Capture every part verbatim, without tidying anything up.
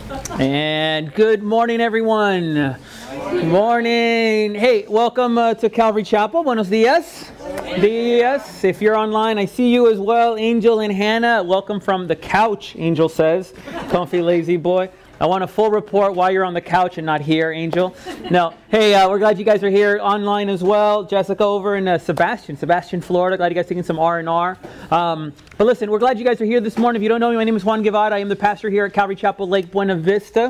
And good morning, everyone. Good morning. Hey, welcome uh, to Calvary Chapel. Buenos dias. Dias. If you're online, I see you as well. Angel and Hannah, welcome from the couch, Angel says. Comfy, lazy boy. I want a full report why you're on the couch and not here, Angel. No. Hey, uh, we're glad you guys are here online as well. Jessica over in uh, Sebastian, Sebastian, Florida. Glad you guys taking some R and R. Um, but listen, we're glad you guys are here this morning. If you don't know me, my name is Juan Guevara. I am the pastor here at Calvary Chapel, Lake Buena Vista.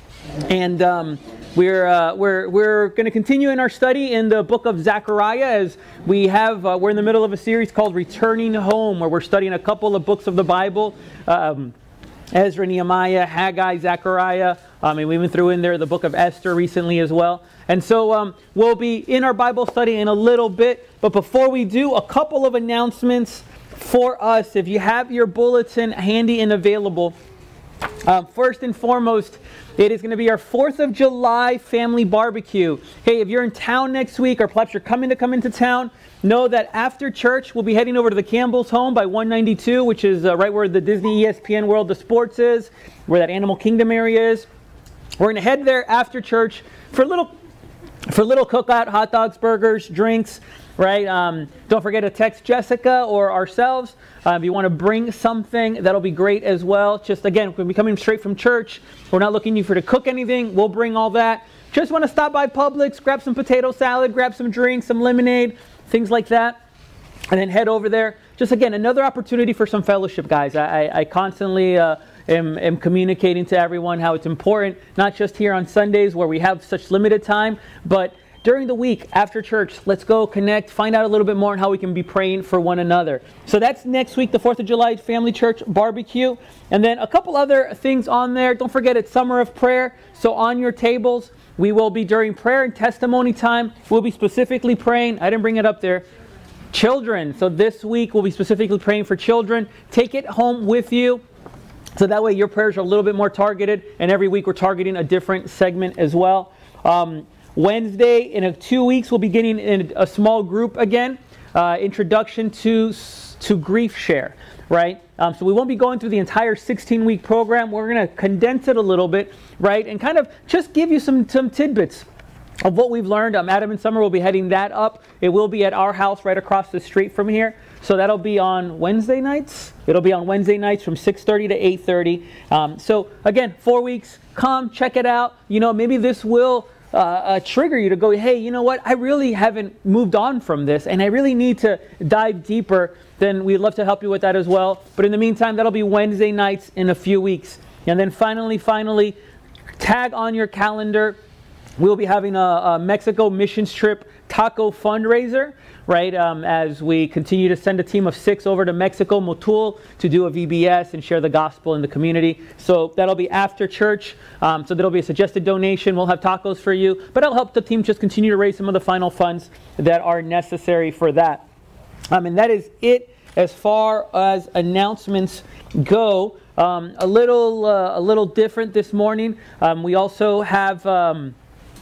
And um, we're uh, we're we're going to continue in our study in the book of Zechariah, as we have uh, we're in the middle of a series called Returning Home, where we're studying a couple of books of the Bible. Um, Ezra, Nehemiah, Haggai, Zechariah. Um, and we even threw in there the book of Esther recently as well. And so um, we'll be in our Bible study in a little bit. But before we do, a couple of announcements for us. If you have your bulletin handy and available, um, first and foremost, it is going to be our fourth of July family barbecue. Hey, if you're in town next week, or perhaps you're coming to come into town, know that after church, we'll be heading over to the Campbell's home by one ninety-two, which is uh, right where the Disney E S P N World of Sports is, where that Animal Kingdom area is. We're going to head there after church for a little, for a little cookout, hot dogs, burgers, drinks, right? Um, don't forget to text Jessica or ourselves. Uh, if you want to bring something, that'll be great as well. Just again, we'll be coming straight from church. We're not looking for you to cook anything. We'll bring all that. Just want to stop by Publix, grab some potato salad, grab some drinks, some lemonade, things like that, and then head over there. Just again, another opportunity for some fellowship, guys. I, I constantly uh, am, am communicating to everyone how it's important, not just here on Sundays where we have such limited time, but during the week after church. Let's go connect, find out a little bit more on how we can be praying for one another. So that's next week, the fourth of July Family Church Barbecue. And then a couple other things on there. Don't forget, it's Summer of Prayer. So on your tables, we will be, during prayer and testimony time, we'll be specifically praying. I didn't bring it up there. Children. So this week we'll be specifically praying for children. Take it home with you, so that way your prayers are a little bit more targeted. And every week we're targeting a different segment as well. Um, Wednesday, in a, two weeks, we'll be getting in a small group again. Uh, introduction to, to Grief Share, right? Um, so we won't be going through the entire sixteen-week program. We're going to condense it a little bit, right? And kind of just give you some, some tidbits of what we've learned. Um, Adam and Summer will be heading that up. It will be at our house right across the street from here. So that'll be on Wednesday nights. It'll be on Wednesday nights from six thirty to eight thirty. Um, so again, four weeks. Come, check it out. You know, maybe this will Uh, uh, trigger you to go, hey, you know what? I really haven't moved on from this, and I really need to dive deeper. Then we'd love to help you with that as well. But in the meantime, that'll be Wednesday nights in a few weeks. And then finally, finally, tag on your calendar. We'll be having a, a Mexico missions trip taco fundraiser, right? Um, as we continue to send a team of six over to Mexico, Motul, to do a V B S and share the gospel in the community. So that'll be after church. Um, so there'll be a suggested donation. We'll have tacos for you, but it'll help the team just continue to raise some of the final funds that are necessary for that. Um, and that is it as far as announcements go. Um, a little, uh, a little different this morning. Um, we also have. Um,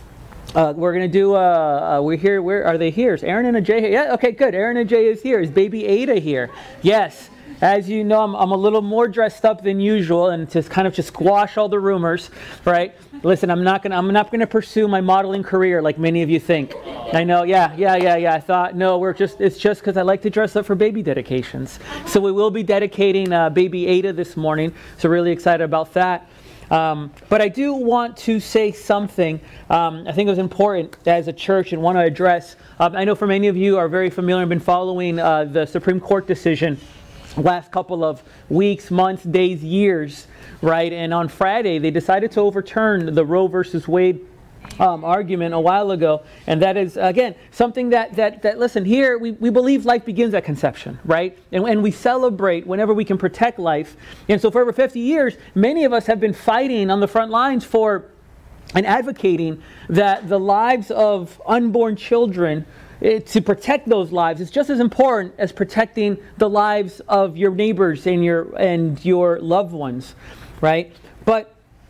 Uh, we're going to do, uh, uh, we're here, where are they here? Is Aaron and Ajay here? Yeah, okay, good. Aaron and Ajay is here. Is baby Ada here? Yes. As you know, I'm, I'm a little more dressed up than usual, and to kind of just squash all the rumors, right? Listen, I'm not going to, I'm not going to pursue my modeling career like many of you think. I know, yeah, yeah, yeah, yeah. I thought, no, we're just, it's just because I like to dress up for baby dedications. So we will be dedicating uh, baby Ada this morning. So really excited about that. Um, but I do want to say something um, I think it was important as a church and want to address. Um, I know for many of you are very familiar and been following uh, the Supreme Court decision last couple of weeks, months, days, years, right? And on Friday, they decided to overturn the Roe versus Wade Um, argument a while ago, and that is again something that that that listen here we, we believe life begins at conception, right? And, and we celebrate whenever we can protect life. And so for over fifty years, many of us have been fighting on the front lines for and advocating that the lives of unborn children, it, to protect those lives is just as important as protecting the lives of your neighbors and your and your loved ones, right? But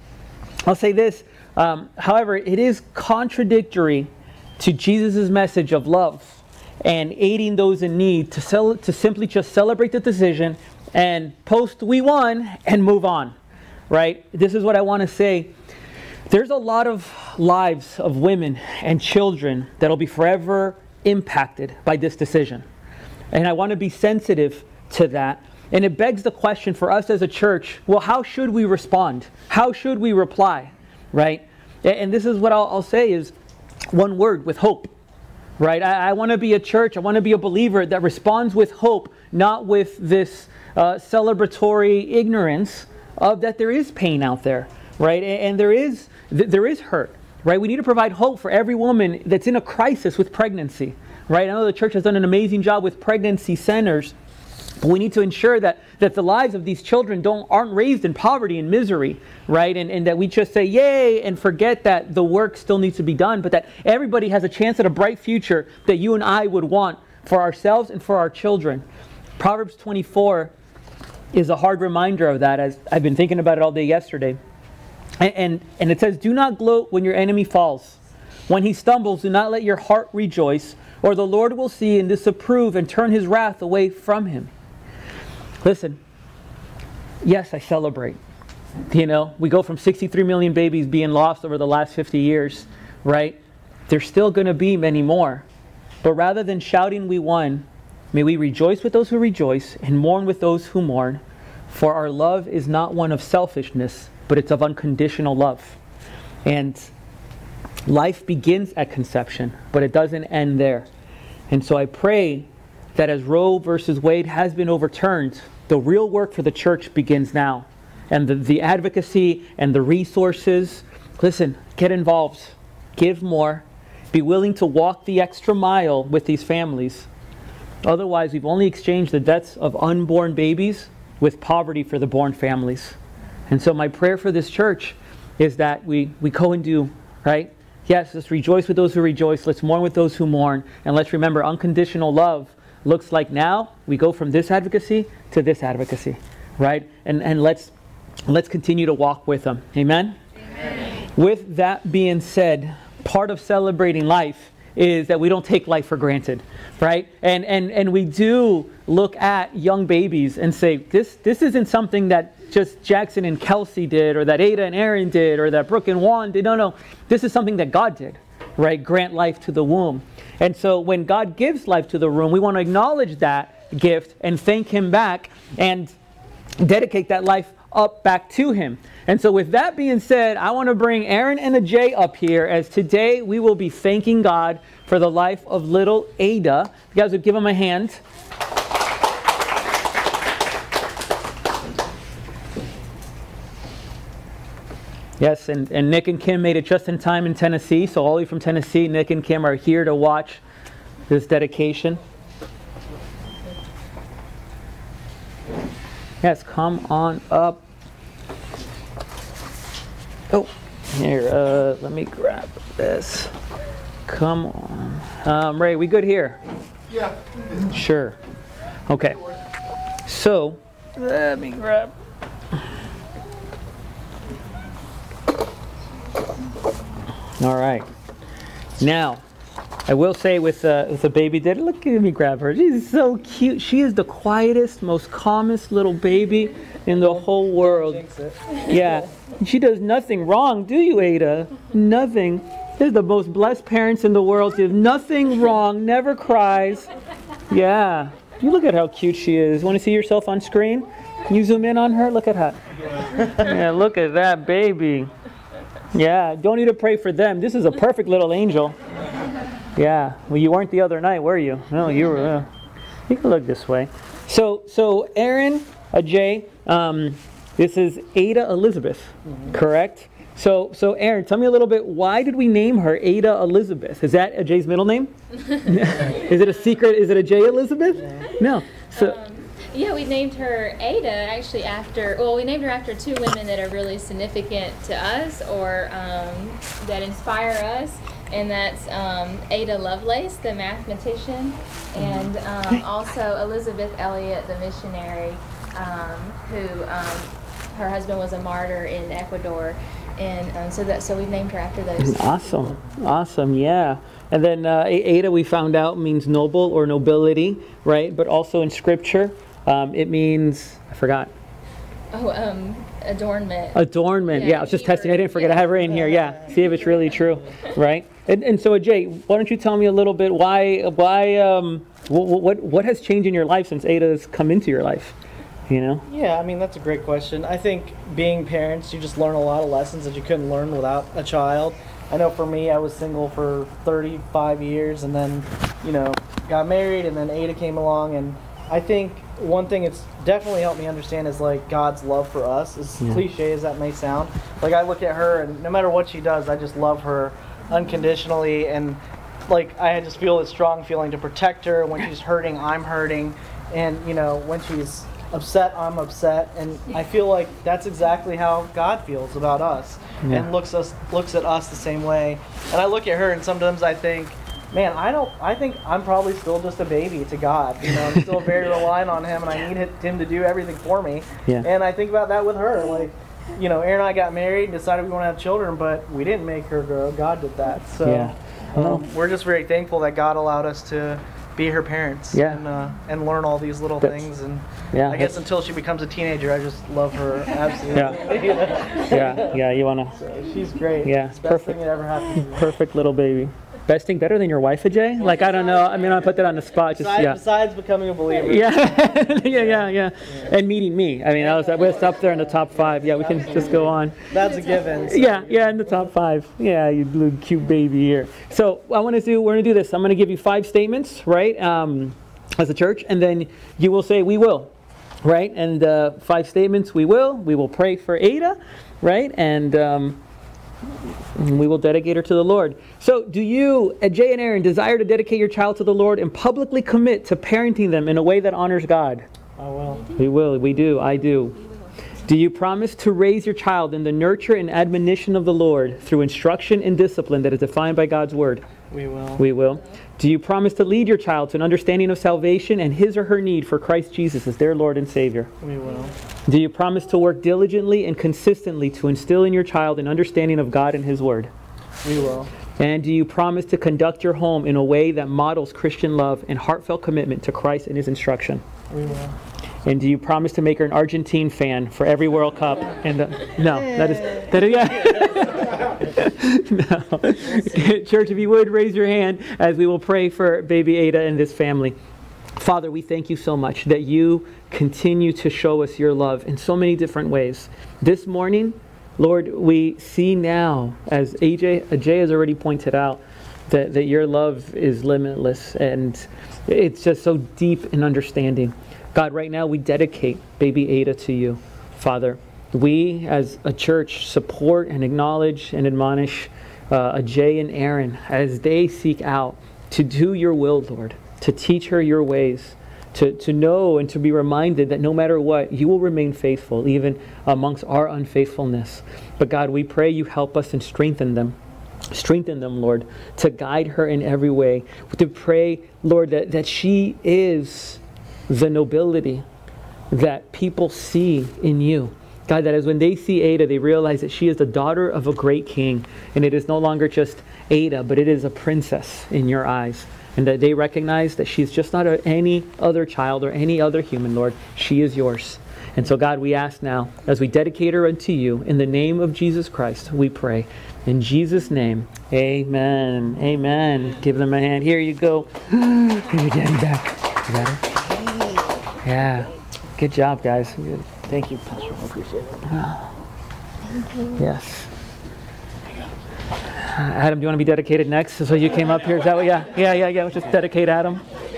I'll say this. Um, however, it is contradictory to Jesus' message of love and aiding those in need to, cel- to simply just celebrate the decision and post we won and move on, right? This is what I want to say. There's a lot of lives of women and children that'll be forever impacted by this decision. And I want to be sensitive to that. And it begs the question for us as a church, well, how should we respond? How should we reply, right? And this is what I'll, I'll say is one word, with hope, right? I, I want to be a church, I want to be a believer that responds with hope, not with this uh, celebratory ignorance of that there is pain out there, right? And, and there is th- there is hurt, right? We need to provide hope for every woman that's in a crisis with pregnancy, right? I know the church has done an amazing job with pregnancy centers, but we need to ensure that, that the lives of these children don't aren't raised in poverty and misery, right? And, and that we just say, yay, and forget that the work still needs to be done, but that everybody has a chance at a bright future that you and I would want for ourselves and for our children. Proverbs twenty-four is a hard reminder of that, as I've been thinking about it all day yesterday. And, and, and it says, do not gloat when your enemy falls. When he stumbles, do not let your heart rejoice, or the Lord will see and disapprove and turn his wrath away from him. Listen, yes, I celebrate. You know, we go from sixty-three million babies being lost over the last fifty years, right? There's still going to be many more. But rather than shouting we won, may we rejoice with those who rejoice and mourn with those who mourn. For our love is not one of selfishness, but it's of unconditional love. And life begins at conception, but it doesn't end there. And so I pray that as Roe versus Wade has been overturned, the real work for the church begins now. And the, the advocacy and the resources, listen, get involved, give more, be willing to walk the extra mile with these families. Otherwise, we've only exchanged the deaths of unborn babies with poverty for the born families. And so my prayer for this church is that we, we go and do, right? Yes, let's rejoice with those who rejoice, let's mourn with those who mourn, and let's remember unconditional love looks like now we go from this advocacy to this advocacy, right? And and let's let's continue to walk with them. Amen? Amen. With that being said, part of celebrating life is that we don't take life for granted, right? And and and we do look at young babies and say, this this isn't something that just Jackson and Kelsey did, or that Ada and Aaron did, or that Brooke and Juan did. No, no. This is something that God did, right? Grant life to the womb. And so when God gives life to the womb, we want to acknowledge that gift and thank him back and dedicate that life up back to him. And so with that being said, I want to bring Aaron and Ajay up here, as today we will be thanking God for the life of little Ada. You guys would give him a hand. Yes, and, and Nick and Kim made it just in time in Tennessee. So all of you from Tennessee, Nick and Kim are here to watch this dedication. Yes, come on up. Oh, here, uh, let me grab this. Come on. Um, Ray, we good here? Yeah. Sure. Okay. So, let me grab. All right. Now, I will say with uh, with the baby daddy, look at me grab her. She's so cute. She is the quietest, most calmest little baby in the whole world. Yeah. She does nothing wrong, do you, Ada? Nothing. They're the most blessed parents in the world. She does nothing wrong, never cries. Yeah. You look at how cute she is. Want to see yourself on screen? Can you zoom in on her? Look at her. Yeah, look at that baby. Yeah, don't need to pray for them. This is a perfect little angel. Yeah, well, you weren't the other night, were you? No, you were. Uh, you can look this way. So, so Aaron, Ajay, um, this is Ada Elizabeth, mm-hmm. correct? So, so Aaron, tell me a little bit. Why did we name her Ada Elizabeth? Is that Ajay's middle name? Is it a secret? Is it Ajay Elizabeth? No. no. So. Um, Yeah, we named her Ada actually after, well, we named her after two women that are really significant to us, or um, that inspire us, and that's um, Ada Lovelace, the mathematician, and um, also Elizabeth Elliot, the missionary, um, who um, her husband was a martyr in Ecuador, and um, so that so we named her after those. Awesome, awesome, yeah. And then uh, Ada, we found out, means noble or nobility, right? But also in Scripture. Um, it means, I forgot. Oh, um, adornment. Adornment. Yeah, Yeah, I was just keep testing. her- I didn't forget. I yeah. have her in here. Yeah. See if it's really true, right? And and so, Ajay, why don't you tell me a little bit why why um what what, what has changed in your life since Ada's come into your life? You know? Yeah, I mean, that's a great question. I think being parents, you just learn a lot of lessons that you couldn't learn without a child. I know for me, I was single for thirty-five years and then, you know, got married, and then Ada came along. And I think one thing it's definitely helped me understand is like God's love for us, as Yeah. cliche as that may sound. Like I look at her, and no matter what she does, I just love her unconditionally. And like I just feel this strong feeling to protect her. When she's hurting, I'm hurting. And, you know, when she's upset, I'm upset, and I feel like that's exactly how God feels about us, Yeah. and looks us looks at us the same way. And I look at her, and sometimes I think, man, I don't. I think I'm probably still just a baby to God. You know, I'm still very reliant on Him, and I need Him to do everything for me. Yeah. And I think about that with her, like, you know, Aaron and I got married and decided we want to have children, but we didn't make her grow. God did that. So Yeah. um, we're just very thankful that God allowed us to be her parents, Yeah. and uh, and learn all these little That's- things. And Yeah. I guess until she becomes a teenager, I just love her absolutely. Yeah. Yeah. Yeah. You wanna So she's great. Yeah, It's the best perfect. thing that ever happened to me. perfect little baby. Best thing, better than your wife, Ajay? Like I don't know. I mean, I put that on the spot. Just Besides, yeah. besides becoming a believer. Yeah, yeah, yeah, yeah, and meeting me. I mean, I was, I was up there in the top five. Yeah, we can just go on. That's a given. So. Yeah, yeah, in the top five. Yeah, you little cute baby here. So I want to do. We're going to do this. I'm going to give you five statements, right, um, as a church, and then you will say we will, right? And uh, five statements. We will. We will pray for Ada, right? And. Um, we will dedicate her to the Lord. So do you, Ajay and Aaron, desire to dedicate your child to the Lord and publicly commit to parenting them in a way that honors God? I will. We will. We do. I do. Do you promise to raise your child in the nurture and admonition of the Lord through instruction and discipline that is defined by God's word? We will. We will. Do you promise to lead your child to an understanding of salvation and his or her need for Christ Jesus as their Lord and Savior? We will. Do you promise to work diligently and consistently to instill in your child an understanding of God and his word? We will. And do you promise to conduct your home in a way that models Christian love and heartfelt commitment to Christ and his instruction? We will. And do you promise to make her an Argentine fan for every World Cup? And the, no, that is that is yeah. No. Church, if you would raise your hand as we will pray for baby Ada and this family. Father, we thank you so much that you continue to show us your love in so many different ways. This morning, Lord, we see now, as A J, Ajay has already pointed out, that, that your love is limitless and it's just so deep in understanding. God, right now we dedicate baby Ada to you, Father. We, as a church, support and acknowledge and admonish uh, Ajay and Aaron as they seek out to do your will, Lord, to teach her your ways, to, to know and to be reminded that no matter what, you will remain faithful, even amongst our unfaithfulness. But God, we pray you help us and strengthen them. Strengthen them, Lord, to guide her in every way. To pray, Lord, that, that she is the nobility that people see in you. God, that as when they see Ada, they realize that she is the daughter of a great king. And it is no longer just Ada, but it is a princess in your eyes. And that they recognize that she is just not a, any other child or any other human, Lord. She is yours. And so, God, we ask now, as we dedicate her unto you, in the name of Jesus Christ, we pray. In Jesus' name, amen. Amen. Give them a hand. Here you go. Give your daddy back. You got it? Yeah. Good job, guys. Good. Thank you, Pastor. I appreciate it. Yes. Uh, Adam, do you want to be dedicated next? So you came up here. Is that what? Yeah. Yeah, yeah, yeah. Let's just dedicate Adam.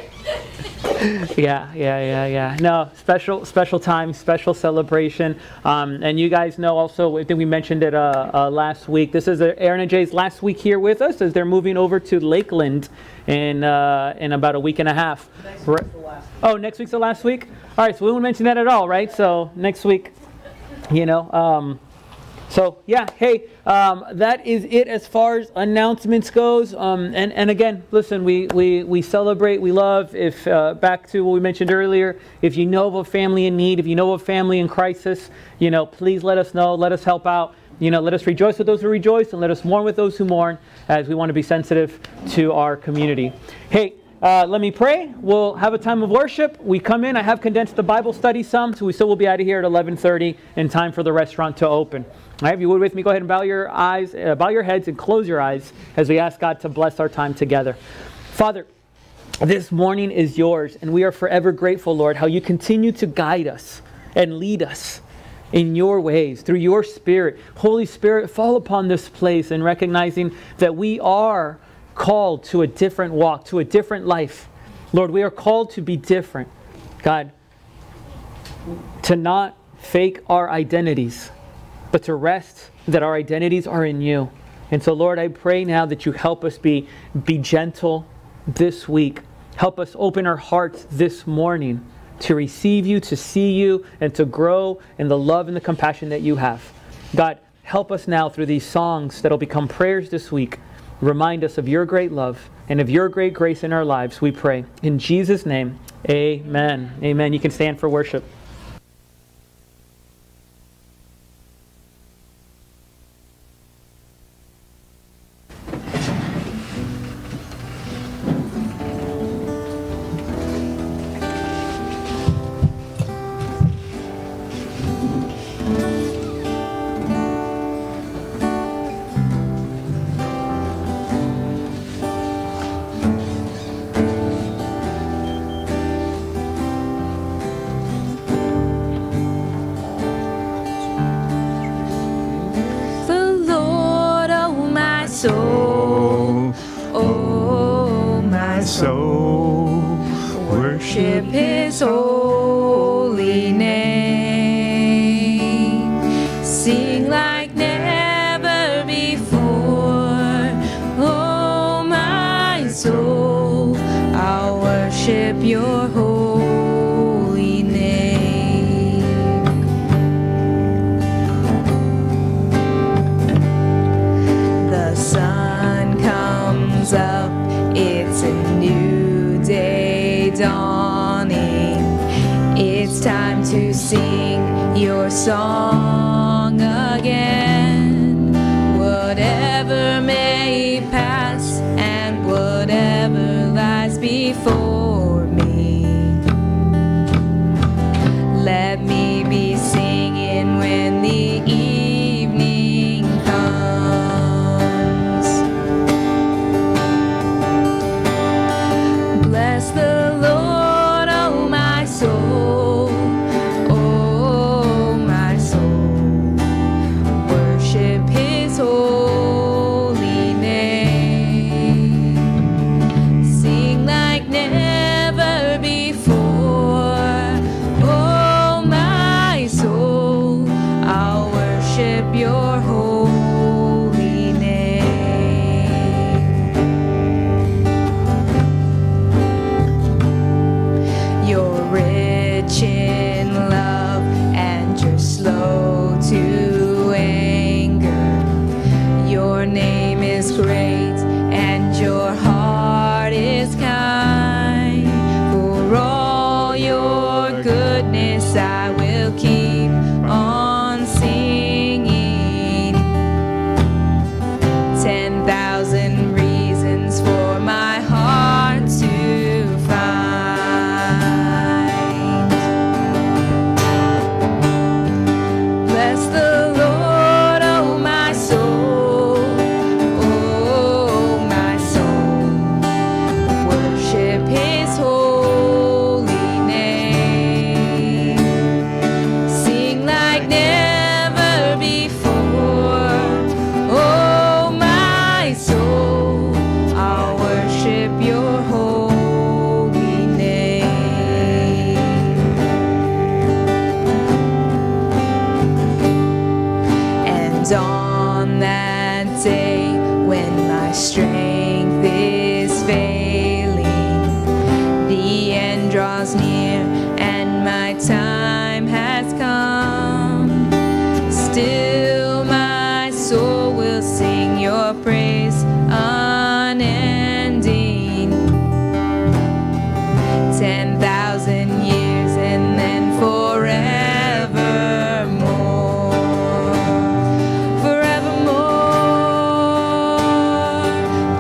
Yeah, yeah, yeah, yeah. No, special, special time, special celebration. Um, and you guys know also, I think we mentioned it uh, uh, last week. This is Aaron and Jay's last week here with us as they're moving over to Lakeland in uh, in about a week and a half. Next Right. week's the last. Oh, next week's the last week? All right, so we won't mention that at all, right? So next week, you know. Um, so, yeah, hey, um, that is it as far as announcements goes. Um, and, and again, listen, we, we, we celebrate, we love. If uh, back to what we mentioned earlier, if you know of a family in need, if you know of a family in crisis, you know, please let us know. Let us help out. You know, let us rejoice with those who rejoice and let us mourn with those who mourn, as we want to be sensitive to our community. Hey, uh, let me pray. We'll have a time of worship. We come in. I have condensed the Bible study some, so we still will be out of here at eleven thirty in time for the restaurant to open. All right, if you would with me, go ahead and bow your eyes, uh, bow your heads and close your eyes as we ask God to bless our time together. Father, this morning is yours, and we are forever grateful, Lord, how you continue to guide us and lead us in your ways, through your Spirit. Holy Spirit, fall upon this place and recognizing that we are called to a different walk, to a different life. Lord, we are called to be different. God, to not fake our identities, but to rest that our identities are in you. And so, Lord, I pray now that you help us be, be gentle this week. Help us open our hearts this morning to receive you, to see you, and to grow in the love and the compassion that you have. God, help us now through these songs that will become prayers this week. Remind us of your great love and of your great grace in our lives, we pray. In Jesus' name, amen. Amen. You can stand for worship. soul, oh my soul, worship his holy name. Sing like never before, oh my soul, I'll worship your holy name. The sun comes up, it's a new day dawning. It's time to sing your song again. Whatever may pass and whatever lies before me, let me be singing when the evening comes. Bless the Lord, oh my soul, oh my soul, worship his holy name. Sing like never before, oh my soul, I'll worship your holy name. You're rich in love and you're slow to anger. Your name is great and your heart is kind. For all your goodness I will keep on singing. Ten thousand reasons for my heart to find. Bless the Lord, oh my soul, oh my soul, worship his holy name. Sing like never before, oh my soul, I'll worship your holy name. And on that day when my strength is failing, the end draws near and my time has come, still my soul will sing your praise unending. Ten thousand years and then forevermore, forevermore.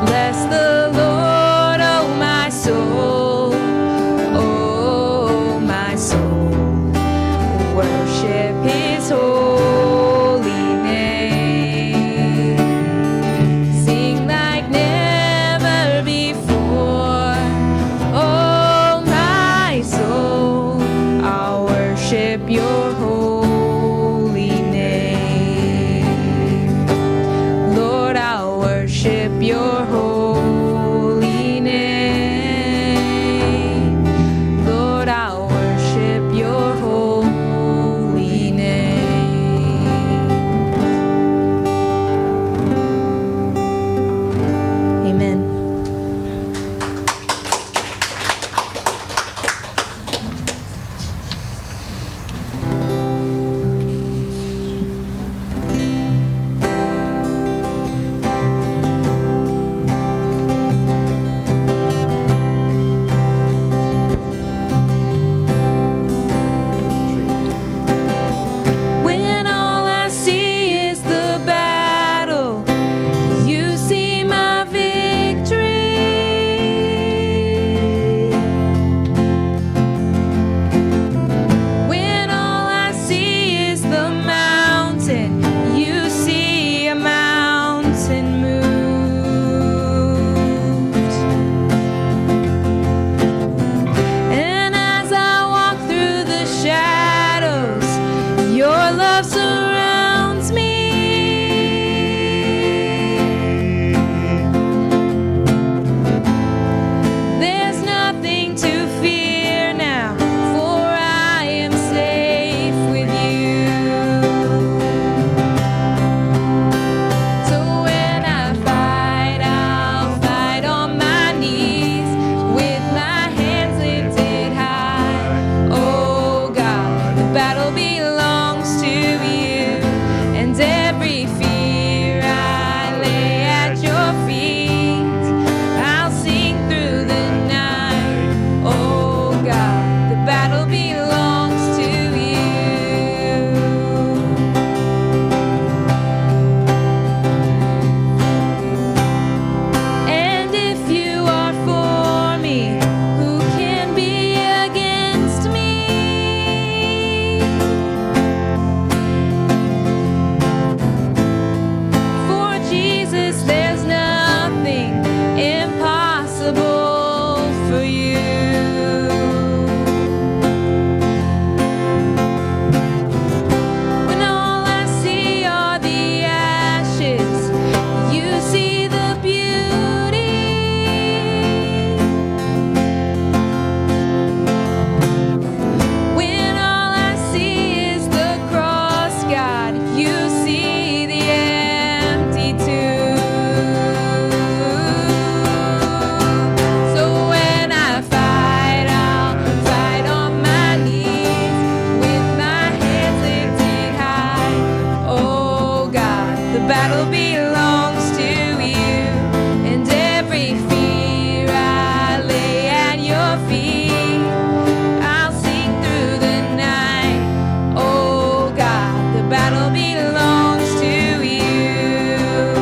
the battle belongs to you, and every fear I lay at your feet. I'll sing through the night. Oh God, the battle belongs to you.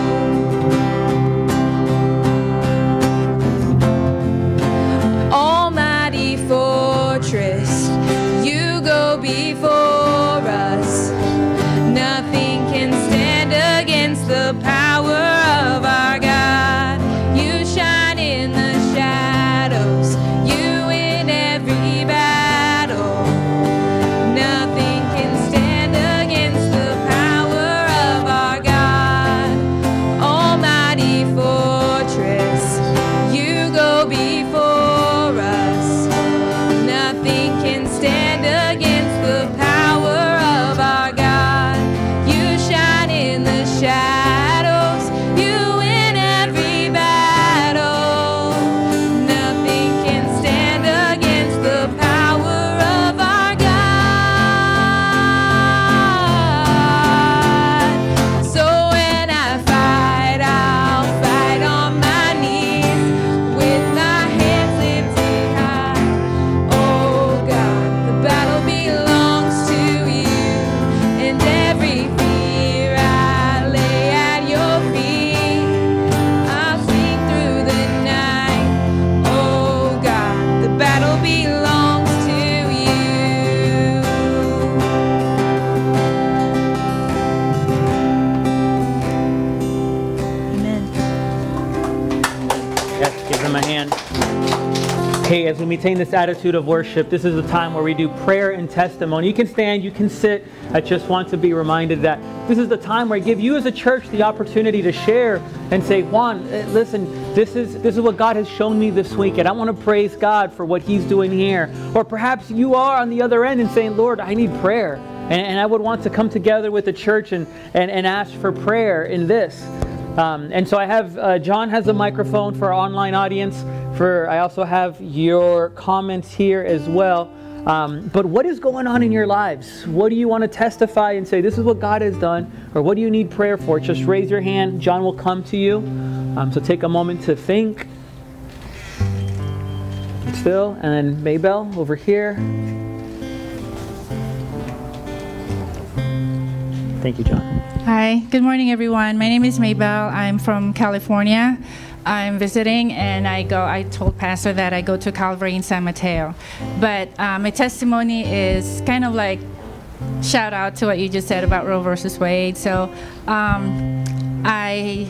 Almighty fortress, you go before us. Nothing can stand against the power of our God. You shine in the shadows, you in every battle. Nothing can stand against the power of our God. Almighty fortress, you go before us. Nothing can stand against the power of our God. You shine in the shadows, you in every battle. Nothing can stand against the power of our God. So when I fight, I'll fight on my knees with my hands lifted high. Oh God, the battle belongs to you, and every fear I lay at your feet. I'll sing through the night. Oh God, the battle belongs to you. Amen. Yes, give him a hand. Hey, as we maintain this attitude of worship, this is the time where we do prayer and testimony. You can stand, you can sit. I just want to be reminded that this is the time where I give you as a church the opportunity to share and say, Juan, eh, listen, this is this is what God has shown me this week, and I want to praise God for what He's doing here. Or perhaps you are on the other end and saying, Lord, I need prayer. And, and I would want to come together with the church and, and, and ask for prayer in this. Um, and so I have, uh, John has a microphone for our online audience. For I also have your comments here as well. Um, but what is going on in your lives? What do you want to testify and say, this is what God has done? Or what do you need prayer for? Just raise your hand. John will come to you. Um, so take a moment to think. Still. And then Maybell over here. Thank you, John. Hi, good morning, everyone. My name is Maybell. I'm from California. I'm visiting, and I go. I told Pastor that I go to Calvary in San Mateo. But uh, my testimony is kind of like shout out to what you just said about Roe versus Wade. So um, I.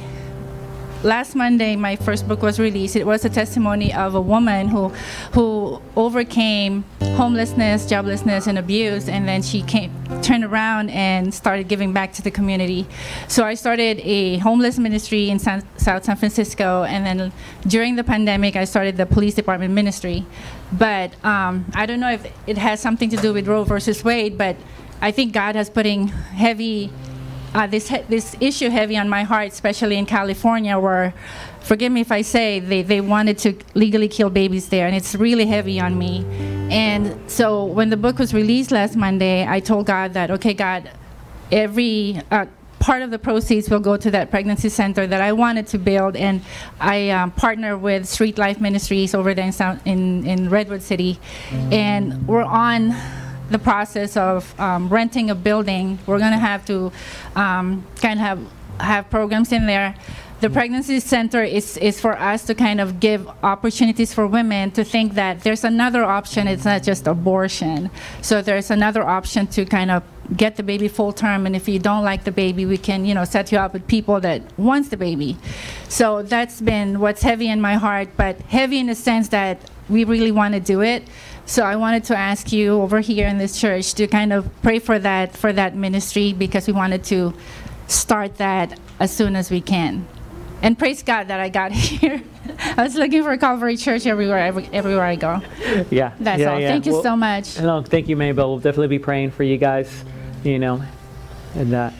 Last Monday, my first book was released. It was a testimony of a woman who, who overcame homelessness, joblessness, and abuse, and then she came, turned around and started giving back to the community. So I started a homeless ministry in San, South San Francisco, and then during the pandemic, I started the police department ministry. But um, I don't know if it has something to do with Roe versus Wade, but I think God has putting heavy Uh, this this issue heavy on my heart, especially in California, where, forgive me if I say, they, they wanted to legally kill babies there, and it's really heavy on me. And so when the book was released last Monday, I told God that, okay, God, every uh, part of the proceeds will go to that pregnancy center that I wanted to build, and I um, partner with Street Life Ministries over there in, South, in, in Redwood City, and we're on the process of um, renting a building. We're going to have to um, kind of have, have programs in there. The pregnancy center is, is for us to kind of give opportunities for women to think that there's another option. It's not just abortion. So there's another option to kind of get the baby full term, and if you don't like the baby, we can, you know, set you up with people that wants the baby. So that's been what's heavy in my heart, but heavy in the sense that we really want to do it. So I wanted to ask you over here in this church to kind of pray for that, for that ministry, because we wanted to start that as soon as we can. And praise God that I got here. I was looking for a Calvary Church everywhere, every, everywhere I go. Yeah. That's yeah, all. Yeah. Thank you well, so much. No, thank you, Maybell. We'll definitely be praying for you guys, you know, and that.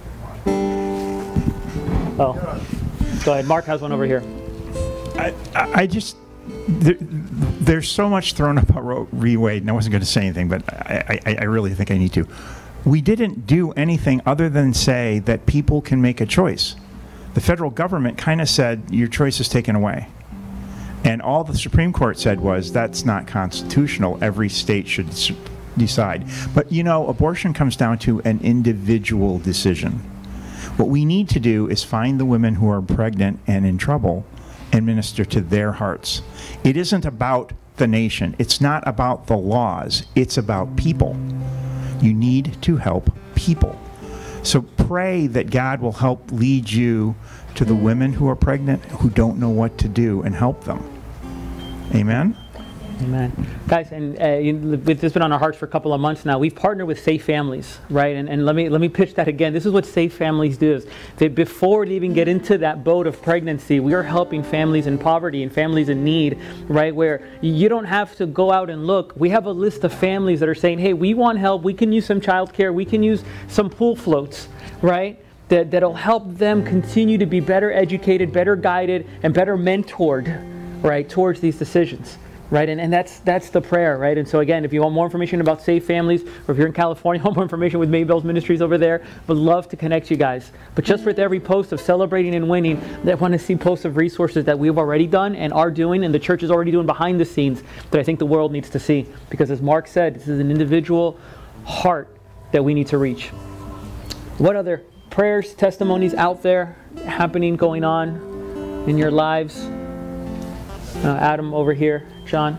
Oh, go ahead. Mark has one over here. I, I just, there, there's so much thrown up about Roe v. Wade, and I wasn't going to say anything, but I, I, I really think I need to. we didn't do anything other than say that people can make a choice. The federal government kind of said, your choice is taken away. And all the Supreme Court said was, that's not constitutional. Every state should s- decide. But, you know, abortion comes down to an individual decision. What we need to do is find the women who are pregnant and in trouble and minister to their hearts. It isn't about the nation. It's not about the laws. It's about people. You need to help people. So pray that God will help lead you to the women who are pregnant who don't know what to do and help them. Amen? Amen. Guys, and uh, you know, this has been on our hearts for a couple of months now. We've partnered with Safe Families, right? And, and let me let me pitch that again. This is what Safe Families does. They, before they even get into that boat of pregnancy, we are helping families in poverty and families in need, right? Where you don't have to go out and look. We have a list of families that are saying, hey, we want help. We can use some childcare. We can use some pool floats, right? That, that'll help them continue to be better educated, better guided, and better mentored, right, towards these decisions. Right, and, and that's that's the prayer, right? And so again, if you want more information about Safe Families, or if you're in California, want more information with Maybell's Ministries over there, would love to connect you guys. But just with every post of celebrating and winning, they want to see posts of resources that we've already done and are doing, and the church is already doing behind the scenes that I think the world needs to see. Because as Mark said, this is an individual heart that we need to reach. What other prayers, testimonies out there happening, going on in your lives? Uh, Adam over here. John?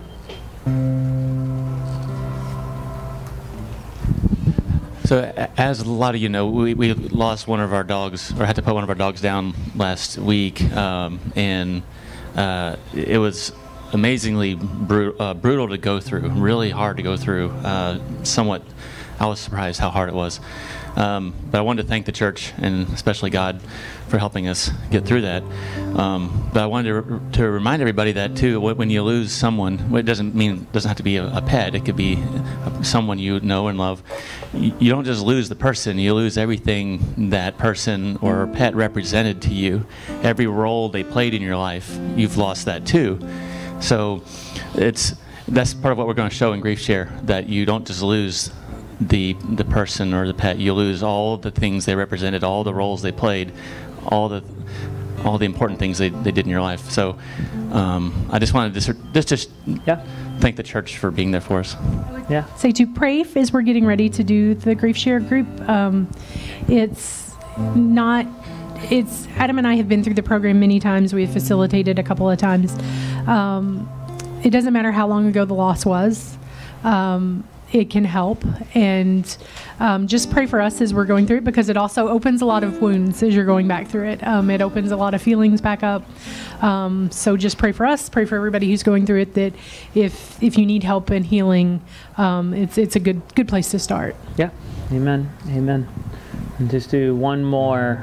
So, a- as a lot of you know, we, we lost one of our dogs, or had to put one of our dogs down last week, um, and uh, it was amazingly bru- uh, brutal to go through, really hard to go through. Uh, somewhat, I was surprised how hard it was. Um, but I wanted to thank the church, and especially God, for helping us get through that. Um, but I wanted to, re- to remind everybody that too, wh- when you lose someone, well, it doesn't mean it doesn't have to be a, a pet. It could be a, someone you know and love. You, you don't just lose the person; you lose everything that person or pet represented to you. Every role they played in your life, you've lost that too. So, it's that's part of what we're going to show in Grief Share, that you don't just lose the the person or the pet. You lose all the things they represented, all the roles they played, all the all the important things they, they did in your life. So um, I just wanted to just just Yeah. thank the church for being there for us. Yeah. Say to pray as we're getting ready to do the Grief Share group. Um, it's not, it's, Adam and I have been through the program many times. We've facilitated a couple of times. Um, it doesn't matter how long ago the loss was. Um, it can help, and um, just pray for us as we're going through it, because it also opens a lot of wounds as you're going back through it. Um, it opens a lot of feelings back up. Um, so just pray for us, pray for everybody who's going through it, that if if you need help and healing, um, it's it's a good good place to start. Yeah. Amen. Amen. And just do one more.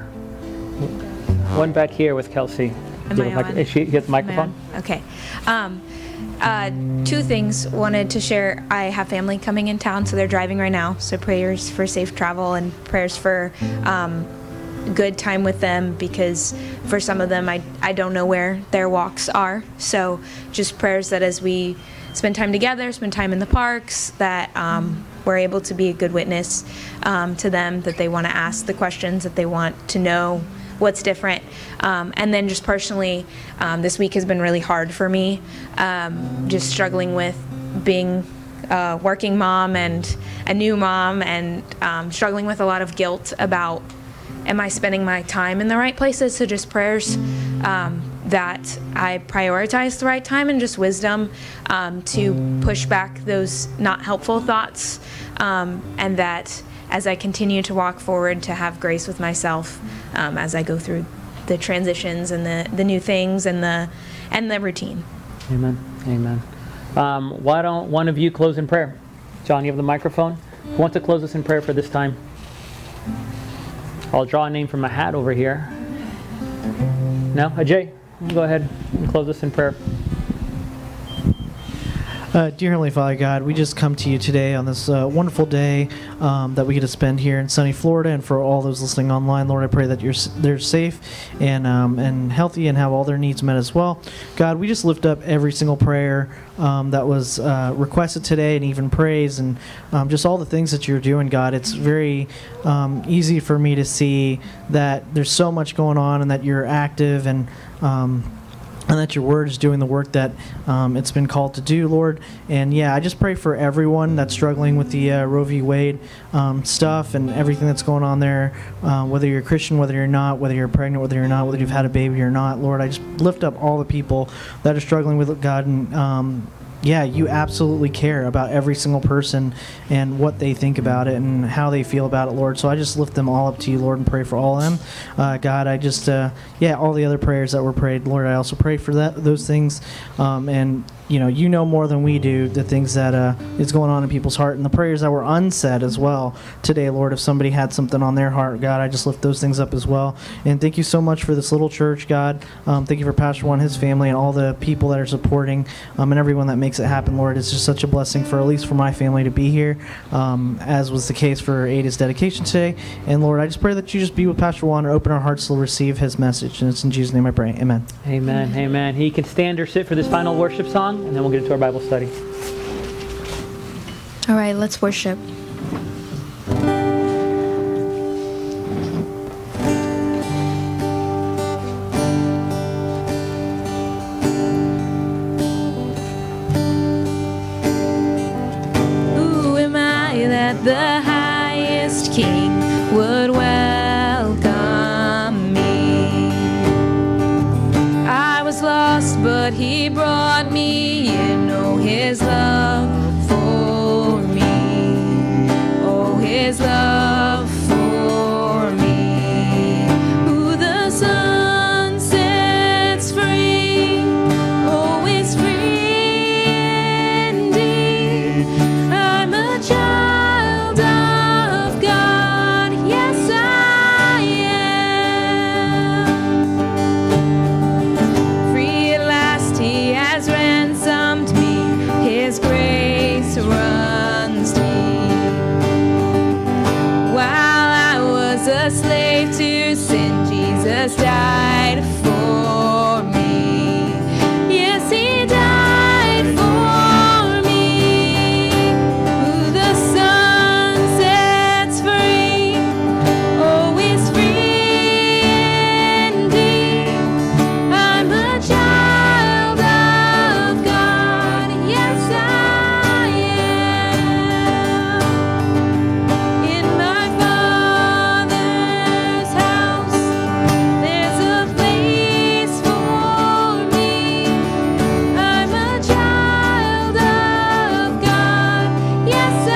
One back here with Kelsey. Am Do I you have a mic- on? Is she get the microphone? Am I on? Okay. Um, uh, two things wanted to share. I have family coming in town, so they're driving right now. So prayers for safe travel and prayers for um, good time with them, because for some of them, I, I don't know where their walks are. So just prayers that as we spend time together, spend time in the parks, that um, we're able to be a good witness um, to them, that they want to ask the questions, that they want to know what's different. Um, and then just personally, um, this week has been really hard for me, um, just struggling with being a working mom and a new mom, and um, struggling with a lot of guilt about, am I spending my time in the right places? So just prayers um, that I prioritize the right time, and just wisdom um, to push back those not helpful thoughts, um, and that as I continue to walk forward, to have grace with myself um, as I go through the transitions and the, the new things and the and the routine. Amen. Amen. Um, why don't one of you close in prayer? John, you have the microphone. Who wants to close us in prayer for this time? I'll draw a name from a hat over here. No? Ajay, go ahead and close us in prayer. Uh, dear Heavenly Father God, we just come to you today on this uh, wonderful day um, that we get to spend here in sunny Florida, and for all those listening online, Lord, I pray that you're s- they're safe and um, and healthy and have all their needs met as well. God, we just lift up every single prayer um, that was uh, requested today, and even praise, and um, just all the things that you're doing, God. It's very um, easy for me to see that there's so much going on, and that you're active, and um, and that your word is doing the work that um, it's been called to do, Lord. And yeah, I just pray for everyone that's struggling with the uh, Roe v. Wade um, stuff and everything that's going on there, uh, whether you're a Christian, whether you're not, whether you're pregnant, whether you're not, whether you've had a baby or not, Lord. I just lift up all the people that are struggling with it, God, and um, yeah, you absolutely care about every single person and what they think about it and how they feel about it, Lord. So I just lift them all up to you, Lord, and pray for all of them. Uh, God, I just, uh, yeah, all the other prayers that were prayed, Lord, I also pray for that those things. Um, and, you know, you know more than we do the things that uh, is going on in people's heart and the prayers that were unsaid as well today, Lord. If somebody had something on their heart, God, I just lift those things up as well. And thank you so much for this little church, God. Um, thank you for Pastor Juan, his family, and all the people that are supporting um, and everyone that makes it happen, Lord. It's just such a blessing for at least for my family to be here, um, as was the case for Ada's dedication today. And Lord, I just pray that you just be with Pastor Juan and open our hearts to receive his message. And it's in Jesus' name I pray. Amen. Amen. Amen. He can stand or sit for this final worship song, and then we'll get into our Bible study. All right, let's worship. Who am I that the highest King would welcome me? I was lost, but he brought me in. Oh, his love for me. Oh, his love for me. Who the sun sets free, oh, is free indeed. I'm a child of God. Yes, I am. Free at last, he has ransomed me. His grace runs deep. While I was a slave to sin, Jesus died for me. Yes, he died for me. Who the sun sets free, oh, is free indeed. I'm a child of God. Yes, I am. In my Father's house, there's a place for me. I'm a child of God. Yes, I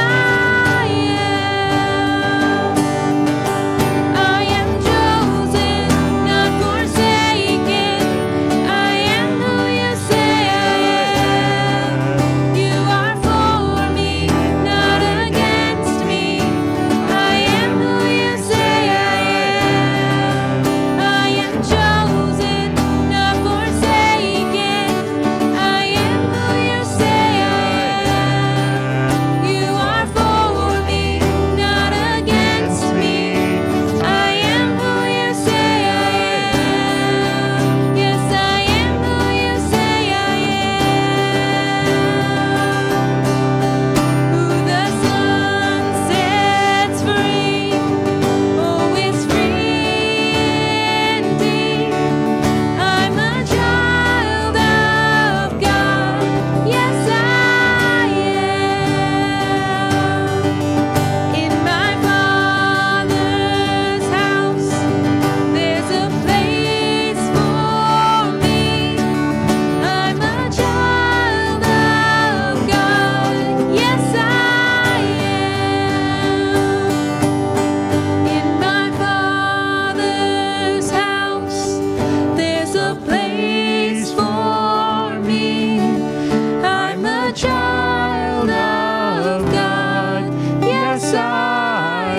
am. I am chosen, not forsaken. I am who you say I am. You are for me, not against me. I am who you say I am. I am chosen, not forsaken. I am who you say I am. You are for me, not against me. I am who you say I am. Yes, I am who you say I am. Who the sun sets free, oh, is free indeed. I'm a child of God. Yes, I am. In my Father's house, there's a place for me. I'm a child of God. Yes, I am. In my Father's house, there's a place for me. I'm a child of God. Yes, I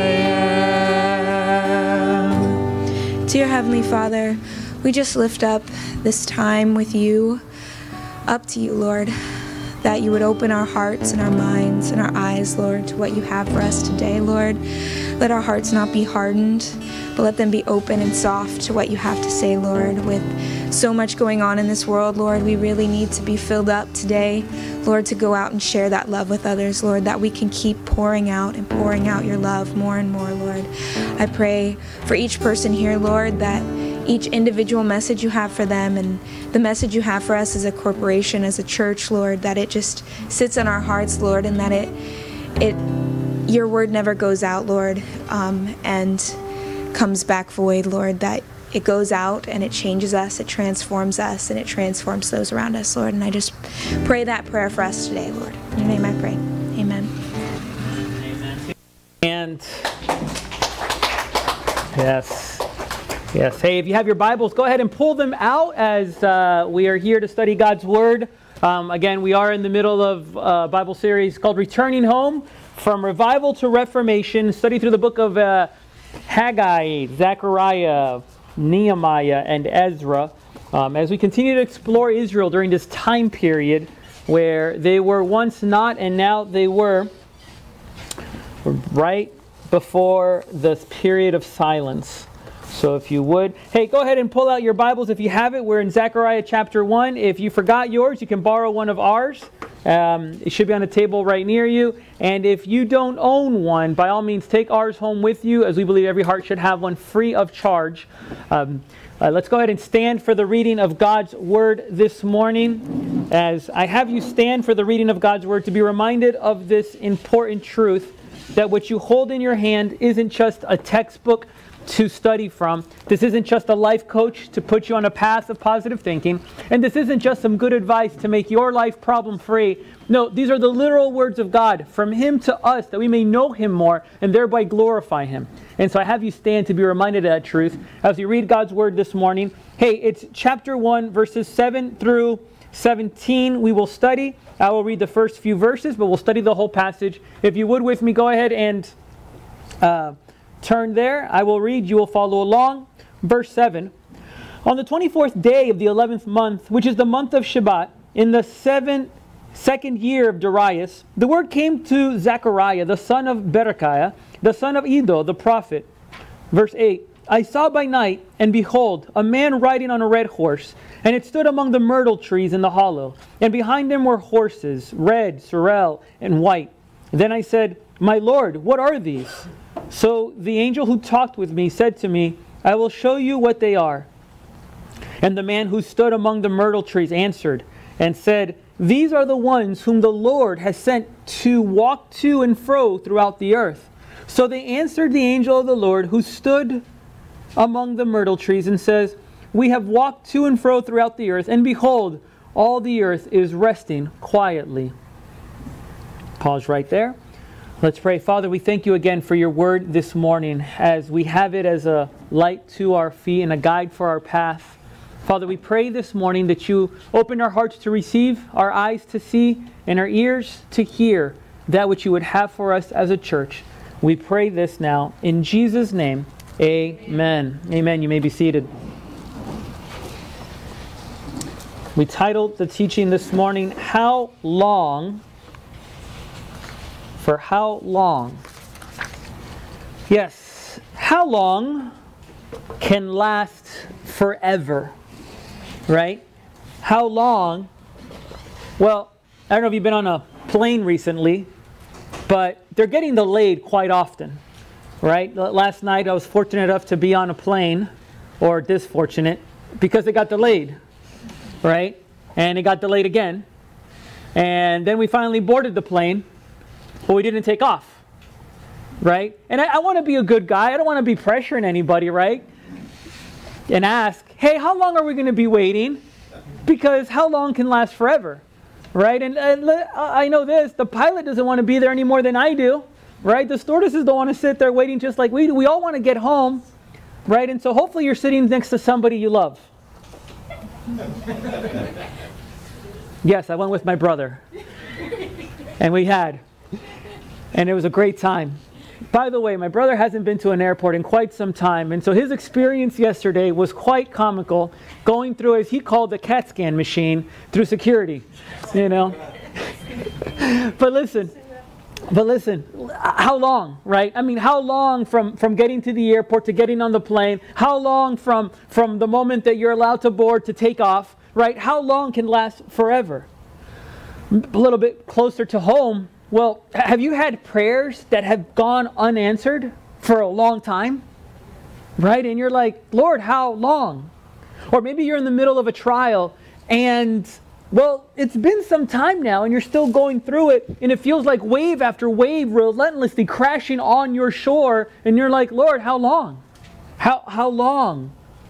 am. Dear Heavenly Father, we just lift up this time with you up to you, Lord. that you would open our hearts and our minds and our eyes, Lord, to what you have for us today, Lord. Let our hearts not be hardened, but let them be open and soft to what you have to say, Lord. With so much going on in this world, Lord, we really need to be filled up today, Lord, to go out and share that love with others, Lord, that we can keep pouring out and pouring out your love more and more, Lord. I pray for each person here, Lord, that each individual message you have for them and the message you have for us as a corporation, as a church, Lord, that it just sits in our hearts, Lord, and that it, it, your word never goes out, Lord, um, and comes back void, Lord, that it goes out and it changes us, it transforms us, and it transforms those around us, Lord. And I just pray that prayer for us today, Lord. In your name I pray. Amen. And yes. Yes. Hey, if you have your Bibles, go ahead and pull them out as uh, we are here to study God's Word. Um, again, we are in the middle of a Bible series called Returning Home, From Revival to Reformation, study through the book of uh, Haggai, Zechariah, Nehemiah, and Ezra. Um, as we continue to explore Israel during this time period where they were once not and now they were, right before this period of silence. So if you would, hey, go ahead and pull out your Bibles if you have it. We're in Zechariah chapter one. If you forgot yours, you can borrow one of ours. Um, it should be on a table right near you. And if you don't own one, by all means, take ours home with you, as we believe every heart should have one free of charge. Um, uh, let's go ahead and stand for the reading of God's Word this morning. As I have you stand for the reading of God's Word, to be reminded of this important truth, that what you hold in your hand isn't just a textbook to study from. This isn't just a life coach to put you on a path of positive thinking. And this isn't just some good advice to make your life problem free. No, these are the literal words of God from Him to us, that we may know Him more and thereby glorify Him. And so I have you stand to be reminded of that truth as you read God's Word this morning. Hey, it's chapter one, verses seven through seventeen we will study. I will read the first few verses, but we'll study the whole passage. If you would with me, go ahead and uh, turn there. I will read, you will follow along. Verse seven. On the twenty-fourth day of the eleventh month, which is the month of Shebat, in the seventh, second year of Darius, the word came to Zechariah, the son of Berechiah, the son of Iddo, the prophet. Verse eight. I saw by night, and behold, a man riding on a red horse, and it stood among the myrtle trees in the hollow, and behind him were horses, red, sorrel, and white. Then I said, My Lord, what are these? So the angel who talked with me said to me, I will show you what they are. And the man who stood among the myrtle trees answered and said, These are the ones whom the Lord has sent to walk to and fro throughout the earth. So they answered the angel of the Lord who stood among the myrtle trees and says, We have walked to and fro throughout the earth, and behold, all the earth is resting quietly. Pause right there. Let's pray. Father, we thank you again for your word this morning, as we have it as a light to our feet and a guide for our path. Father, we pray this morning that you open our hearts to receive, our eyes to see, and our ears to hear that which you would have for us as a church. We pray this now in Jesus' name. Amen. Amen. You may be seated. We titled the teaching this morning, How Long? For how long? Yes, how long can last forever, right? How long? Well, I don't know if you've been on a plane recently, but they're getting delayed quite often, right? Last night I was fortunate enough to be on a plane, or disfortunate, because it got delayed, right? And it got delayed again. And then we finally boarded the plane, but we didn't take off, right? And I, I want to be a good guy. I don't want to be pressuring anybody, right? And ask, hey, how long are we going to be waiting? Because how long can last forever, right? And, and I know this, the pilot doesn't want to be there any more than I do, right? The stewardesses don't want to sit there waiting just like we do. We all want to get home, right? And so hopefully you're sitting next to somebody you love. Yes, I went with my brother. And we had. And it was a great time. By the way, my brother hasn't been to an airport in quite some time. And so his experience yesterday was quite comical, going through, as he called, the CAT scan machine through security. You know? But listen, but listen, how long, right? I mean, how long from, from getting to the airport to getting on the plane? How long from, from the moment that you're allowed to board to take off, right? How long can last forever? A little bit closer to home, well, have you had prayers that have gone unanswered for a long time? Right? And you're like, Lord, how long? Or maybe you're in the middle of a trial and, well, it's been some time now and you're still going through it and it feels like wave after wave relentlessly crashing on your shore and you're like, Lord, how long? How, how long?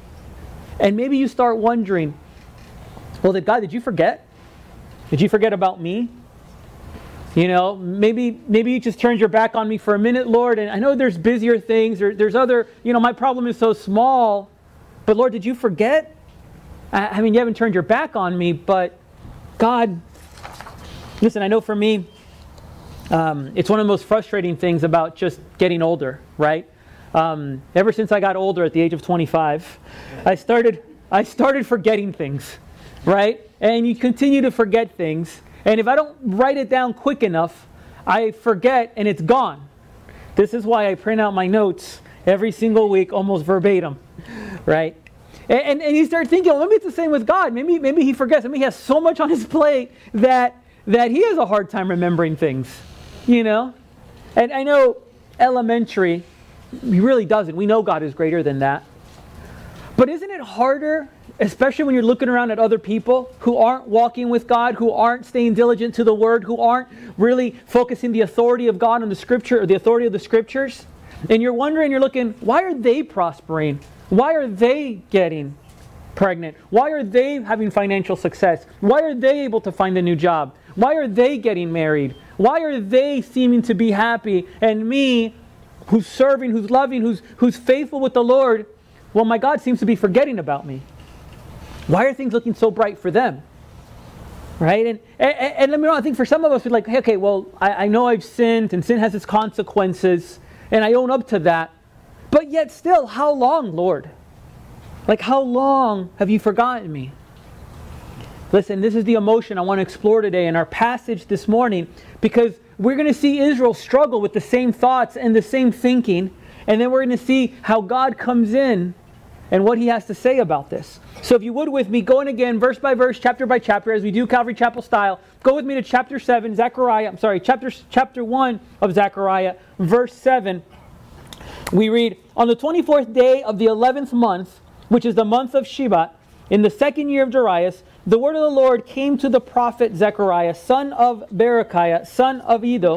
And maybe you start wondering, well, did God, did you forget? Did you forget about me? You know, maybe maybe you just turned your back on me for a minute, Lord, and I know there's busier things, or there's other, you know, my problem is so small, but Lord, did you forget? I, I mean, you haven't turned your back on me, but God, listen, I know for me, um, it's one of the most frustrating things about just getting older, right? Um, ever since I got older at the age of twenty-five, I started, I started forgetting things, right? And you continue to forget things. And if I don't write it down quick enough, I forget and it's gone. This is why I print out my notes every single week, almost verbatim, right? And, and, and you start thinking, well, maybe it's the same with God. Maybe, maybe he forgets. Maybe he has so much on his plate that, that he has a hard time remembering things, you know? And I know elementary, he really doesn't. We know God is greater than that. But isn't it harder, especially when you're looking around at other people who aren't walking with God, who aren't staying diligent to the Word, who aren't really focusing the authority of God on the Scripture, or the authority of the Scriptures? And you're wondering, you're looking, why are they prospering? Why are they getting pregnant? Why are they having financial success? Why are they able to find a new job? Why are they getting married? Why are they seeming to be happy? And me, who's serving, who's loving, who's, who's faithful with the Lord, well, my God seems to be forgetting about me. Why are things looking so bright for them? Right? And, and, and let me know, I think for some of us, we're like, hey, okay, well, I, I know I've sinned, and sin has its consequences, and I own up to that. But yet still, how long, Lord? Like, how long have you forgotten me? Listen, this is the emotion I want to explore today in our passage this morning, because we're going to see Israel struggle with the same thoughts and the same thinking, and then we're going to see how God comes in and what he has to say about this. So if you would with me, going again, verse by verse, chapter by chapter, as we do Calvary Chapel style, go with me to chapter seven, Zechariah, I'm sorry, chapter, chapter one of Zechariah, verse seven. We read, on the twenty-fourth day of the eleventh month, which is the month of Shebat, in the second year of Darius, the word of the Lord came to the prophet Zechariah, son of Berechiah, son of Iddo.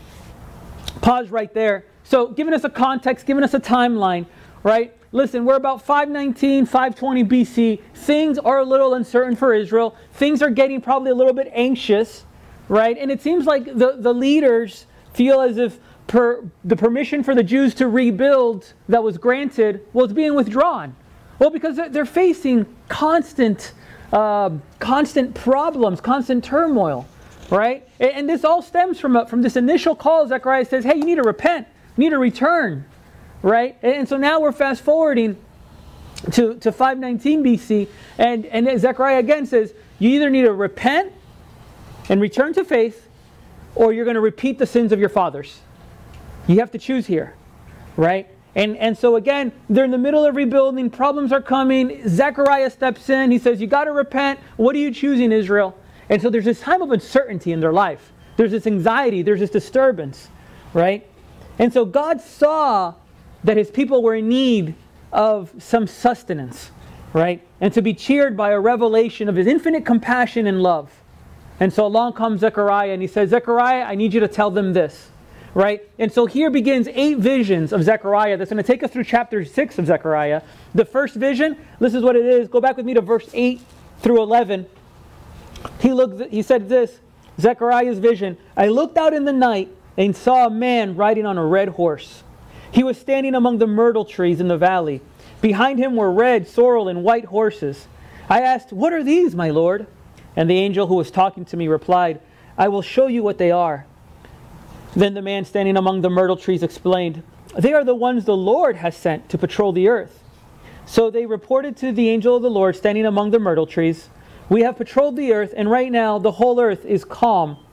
Pause right there. So giving us a context, giving us a timeline, right? Listen, we're about five nineteen, five twenty B C. Things are a little uncertain for Israel. Things are getting probably a little bit anxious, right? And it seems like the, the leaders feel as if per, the permission for the Jews to rebuild that was granted was being withdrawn. Well, because they're facing constant, uh, constant problems, constant turmoil, right? And, and this all stems from, a, from this initial call. Zechariah says, hey, you need to repent. You need to return. Right? And, and so now we're fast forwarding to, to five nineteen B C, and, and Zechariah again says, you either need to repent and return to faith, or you're going to repeat the sins of your fathers. You have to choose here. Right? And, and so again, they're in the middle of rebuilding, problems are coming, Zechariah steps in, he says, you got to repent, what are you choosing, Israel? And so there's this time of uncertainty in their life. There's this anxiety, there's this disturbance. Right? And so God saw that his people were in need of some sustenance, right? And to be cheered by a revelation of his infinite compassion and love. And so along comes Zechariah and he says, Zechariah, I need you to tell them this, right? And so here begins eight visions of Zechariah that's going to take us through chapter six of Zechariah. The first vision, this is what it is. Go back with me to verse eight through eleven. He looked, he said this, Zechariah's vision, I looked out in the night and saw a man riding on a red horse. He was standing among the myrtle trees in the valley. Behind him were red, sorrel, and white horses. I asked, what are these, my Lord? And the angel who was talking to me replied, I will show you what they are. Then the man standing among the myrtle trees explained, they are the ones the Lord has sent to patrol the earth. So they reported to the angel of the Lord standing among the myrtle trees, we have patrolled the earth, and right now the whole earth is calm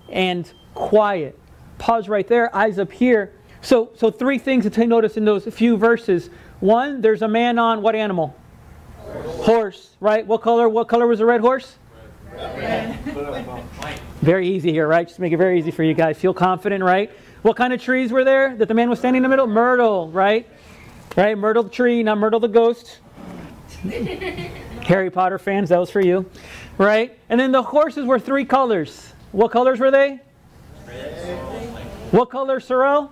and quiet. Pause right there, eyes up here. So, so three things to take notice in those few verses. One, there's a man on what animal? Horse, horse right? What color? What color was the red horse? Red. Very easy here, right? Just make it very easy for you guys. Feel confident, right? What kind of trees were there that the man was standing in the middle? Myrtle, right? Right? Myrtle the tree, not Myrtle the ghost. Harry Potter fans, that was for you. Right? And then the horses were three colors. What colors were they? What color, Sorrel?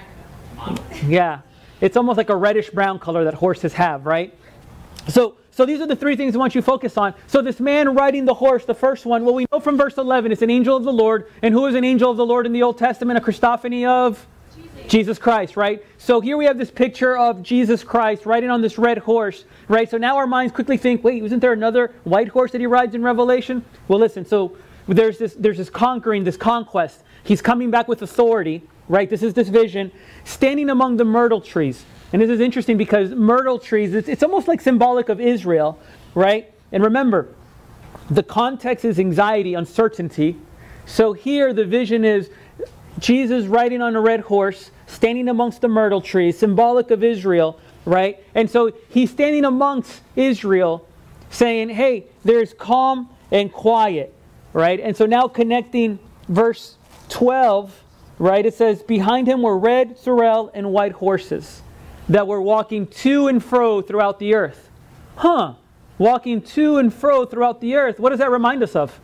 Yeah. It's almost like a reddish brown color that horses have, right? So, so these are the three things I want you to focus on. So this man riding the horse, the first one, well, we know from verse eleven, it's an angel of the Lord. And who is an angel of the Lord in the Old Testament? A Christophany of? Jesus. Jesus Christ, right? So here we have this picture of Jesus Christ riding on this red horse, right? So now our minds quickly think, wait, isn't there another white horse that he rides in Revelation? Well, listen, so there's this, there's this conquering, this conquest. He's coming back with authority, right? This is this vision, standing among the myrtle trees. And this is interesting because myrtle trees, it's, it's almost like symbolic of Israel, right? And remember, the context is anxiety, uncertainty. So here the vision is Jesus riding on a red horse, standing amongst the myrtle trees, symbolic of Israel, right? And so he's standing amongst Israel saying, hey, there's calm and quiet, right? And so now connecting verse twelve, right? It says, behind him were red, sorrel, and white horses that were walking to and fro throughout the earth. Huh. Walking to and fro throughout the earth. What does that remind us of?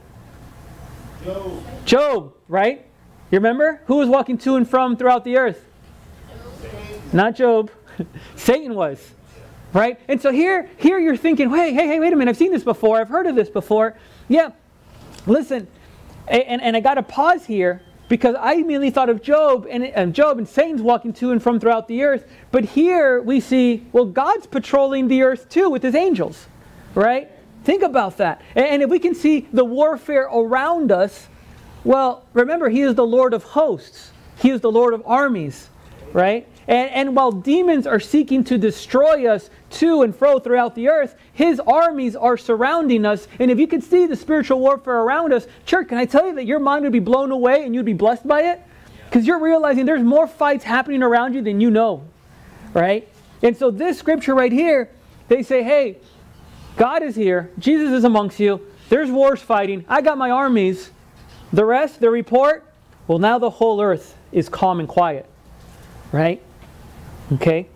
Job. Job, right? You remember? Who was walking to and from throughout the earth? Satan. Not Job. Satan was. Right? And so here, here you're thinking, hey, hey, hey, wait a minute. I've seen this before. I've heard of this before. Yeah. Listen. And, and I got to pause here, because I immediately thought of Job and, and Job and Satan's walking to and from throughout the earth. But here we see, well, God's patrolling the earth too with his angels, right? Think about that. And, and if we can see the warfare around us, well, remember, he is the Lord of hosts. He is the Lord of armies, right? And, and while demons are seeking to destroy us to and fro throughout the earth, his armies are surrounding us. And if you could see the spiritual warfare around us, church, can I tell you that your mind would be blown away and you'd be blessed by it? Because you're realizing there's more fights happening around you than you know, right? And so this scripture right here, they say, hey, God is here. Jesus is amongst you. There's wars fighting. I got my armies. The rest, the report, well, now the whole earth is calm and quiet, right? Okay?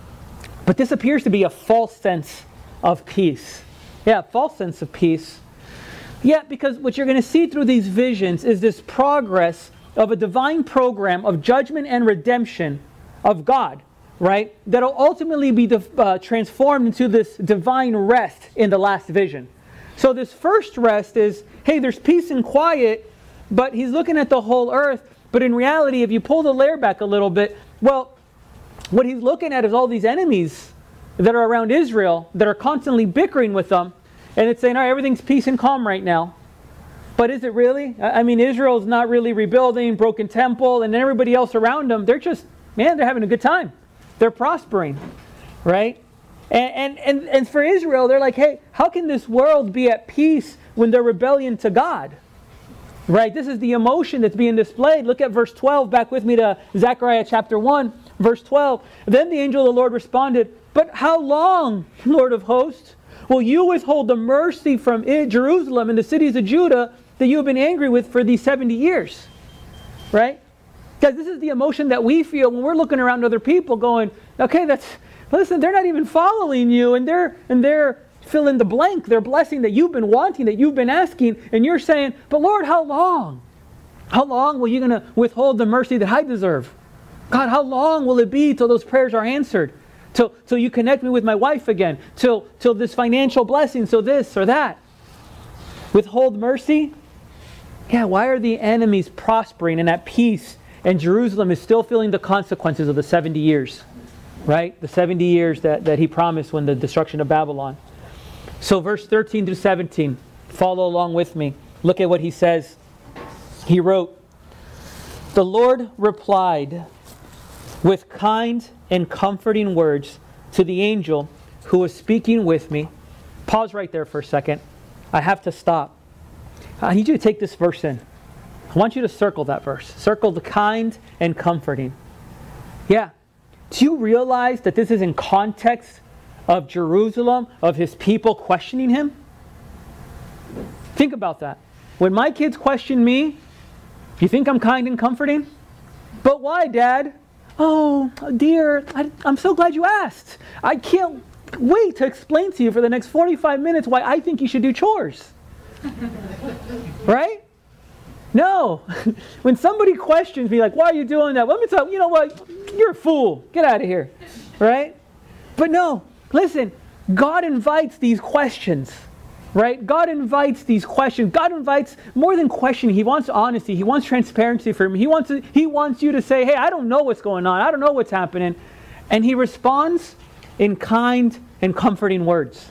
But this appears to be a false sense of peace. Yeah, false sense of peace. Yeah, because what you're going to see through these visions is this progress of a divine program of judgment and redemption of God, right? That'll ultimately be uh, transformed into this divine rest in the last vision. So this first rest is, hey, there's peace and quiet, but he's looking at the whole earth. But in reality, if you pull the layer back a little bit, well, what he's looking at is all these enemies that are around Israel that are constantly bickering with them. And it's saying, all right, everything's peace and calm right now. But is it really? I mean, Israel's not really rebuilding, broken temple, and then everybody else around them, they're just, man, they're having a good time. They're prospering, right? And, and, and, and for Israel, they're like, hey, how can this world be at peace when they're rebellion to God? Right? This is the emotion that's being displayed. Look at verse twelve. Back with me to Zechariah chapter one, verse twelve. Then the angel of the Lord responded, but how long, Lord of hosts, will you withhold the mercy from Jerusalem and the cities of Judah that you have been angry with for these seventy years? Right? Guys, this is the emotion that we feel when we're looking around other people going, okay, that's, listen, they're not even following you, and they're, and they're, fill in the blank, their blessing that you've been wanting, that you've been asking, and you're saying, but Lord, how long? How long will you going to withhold the mercy that I deserve? God, how long will it be till those prayers are answered? Till, till you connect me with my wife again? Till, till this financial blessing, so this or that? Withhold mercy? Yeah, why are the enemies prospering and at peace, and Jerusalem is still feeling the consequences of the seventy years? Right? The seventy years that, that he promised when the destruction of Babylon. So verse thirteen through seventeen, follow along with me. Look at what he says. He wrote, the Lord replied with kind and comforting words to the angel who was speaking with me. Pause right there for a second. I have to stop. I need you to take this verse in. I want you to circle that verse. Circle the kind and comforting. Yeah. Do you realize that this is in context of Jerusalem, of his people questioning him? Think about that. When my kids question me, you think I'm kind and comforting? But why, Dad? Oh, dear, I, I'm so glad you asked. I can't wait to explain to you for the next forty-five minutes why I think you should do chores. Right? No. When somebody questions me, like, why are you doing that? Let me tell you, you know what? You're a fool. Get out of here. Right? But no, listen, God invites these questions. Right? God invites these questions. God invites more than questioning. He wants honesty. He wants transparency from me. He wants, to, he wants you to say, hey, I don't know what's going on. I don't know what's happening. And he responds in kind and comforting words.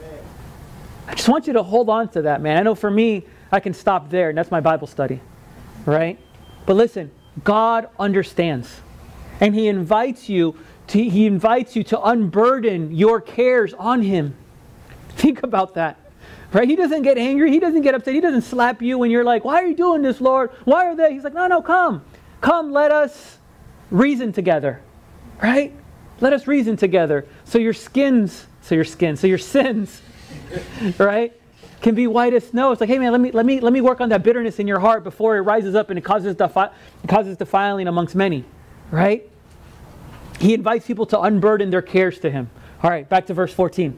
I just want you to hold on to that, man. I know for me, I can stop there, and that's my Bible study. Right? But listen, God understands. And he invites you to, he invites you to unburden your cares on him. Think about that. Right? He doesn't get angry. He doesn't get upset. He doesn't slap you when you're like, why are you doing this, Lord? Why are they? He's like, no, no, come. Come, let us reason together. Right? Let us reason together. So your skins, so your skin, so your sins, right, can be white as snow. It's like, hey man, let me let me let me work on that bitterness in your heart before it rises up and it causes defi- it causes defiling amongst many. Right? He invites people to unburden their cares to him. All right, back to verse fourteen.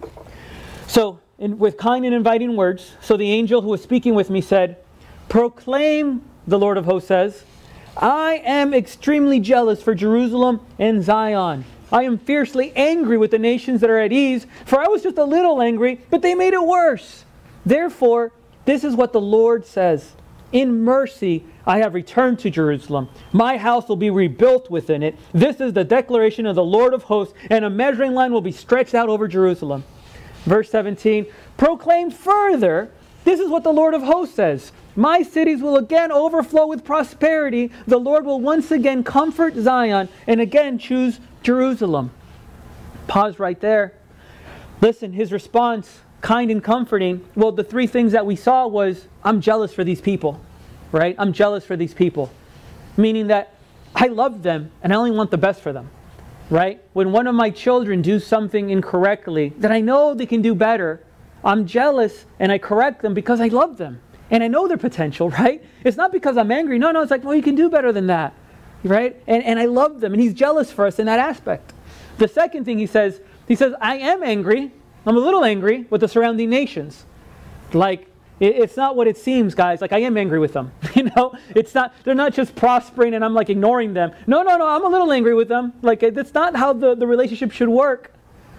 So In, with kind and inviting words, so the angel who was speaking with me said, proclaim, the Lord of hosts says, I am extremely jealous for Jerusalem and Zion. I am fiercely angry with the nations that are at ease, for I was just a little angry, but they made it worse. Therefore, this is what the Lord says. In mercy, I have returned to Jerusalem. My house will be rebuilt within it. This is the declaration of the Lord of hosts, and a measuring line will be stretched out over Jerusalem. Verse seventeen, proclaim further, this is what the Lord of hosts says. My cities will again overflow with prosperity. The Lord will once again comfort Zion and again choose Jerusalem. Pause right there. Listen, his response, kind and comforting. Well, the three things that we saw was, I'm jealous for these people. Right? I'm jealous for these people. Meaning that I love them and I only want the best for them. Right? When one of my children do something incorrectly that I know they can do better, I'm jealous and I correct them because I love them. And I know their potential, right? It's not because I'm angry. No, no, it's like, well, you can do better than that. Right? And, and I love them. And he's jealous for us in that aspect. The second thing he says, he says, I am angry. I'm a little angry with the surrounding nations. Like, it's not what it seems, guys. Like, I am angry with them. You know, it's not, they're not just prospering and I'm like ignoring them. No, no, no, I'm a little angry with them. Like, that's not how the, the relationship should work.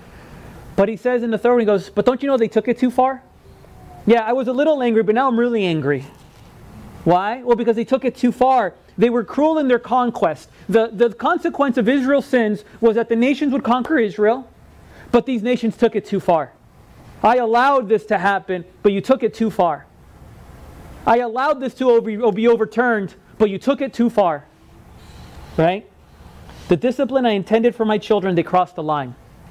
But he says in the third one, he goes, but don't you know they took it too far? Yeah, I was a little angry, but now I'm really angry. Why? Well, because they took it too far. They were cruel in their conquest. The, the consequence of Israel's sins was that the nations would conquer Israel, but these nations took it too far. I allowed this to happen, but you took it too far. I allowed this to over, be overturned, but you took it too far. Right? The discipline I intended for my children, they crossed the line.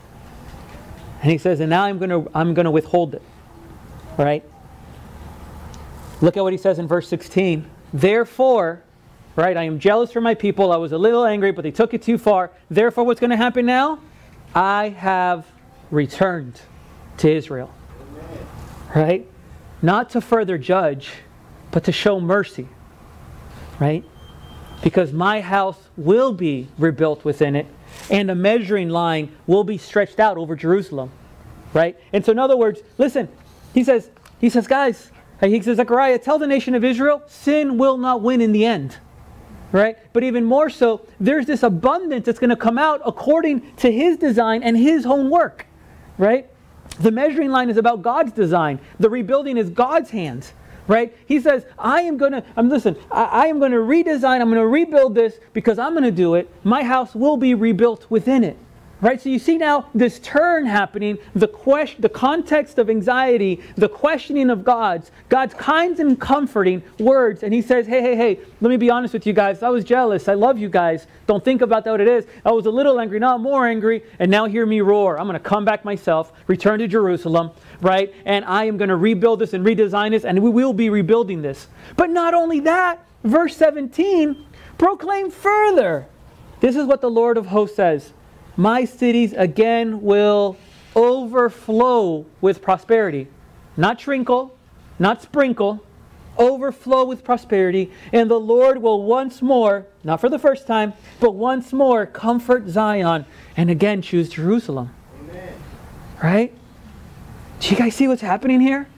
And he says, and now I'm going to I'm going to withhold it. Right? Look at what he says in verse sixteen. Therefore, right, I am jealous for my people. I was a little angry, but they took it too far. Therefore, what's going to happen now? I have returned to Israel. Right? Not to further judge, but to show mercy. Right? Because my house will be rebuilt within it, and a measuring line will be stretched out over Jerusalem. Right? And so in other words, listen, he says, he says, guys, he says, Zechariah, tell the nation of Israel, sin will not win in the end. Right? But even more so, there's this abundance that's going to come out according to his design and his own work. Right? The measuring line is about God's design. The rebuilding is God's hands. Right? He says, I am going to, I'm listen, I, I am going to redesign, I'm going to rebuild this because I'm going to do it. My house will be rebuilt within it. Right? So you see now this turn happening, the question, the context of anxiety, the questioning of God's, God's kind and comforting words. And he says, hey, hey, hey, let me be honest with you guys. I was jealous. I love you guys. Don't think about that what it is. I was a little angry, now I'm more angry. And now hear me roar. I'm going to come back myself, return to Jerusalem, right? And I am going to rebuild this and redesign this, and we will be rebuilding this. But not only that, verse seventeen, proclaim further. This is what the Lord of hosts says. My cities again will overflow with prosperity. Not trinkle, not sprinkle, overflow with prosperity. And the Lord will once more, not for the first time, but once more comfort Zion and again choose Jerusalem. Amen. Right? Do you guys see what's happening here?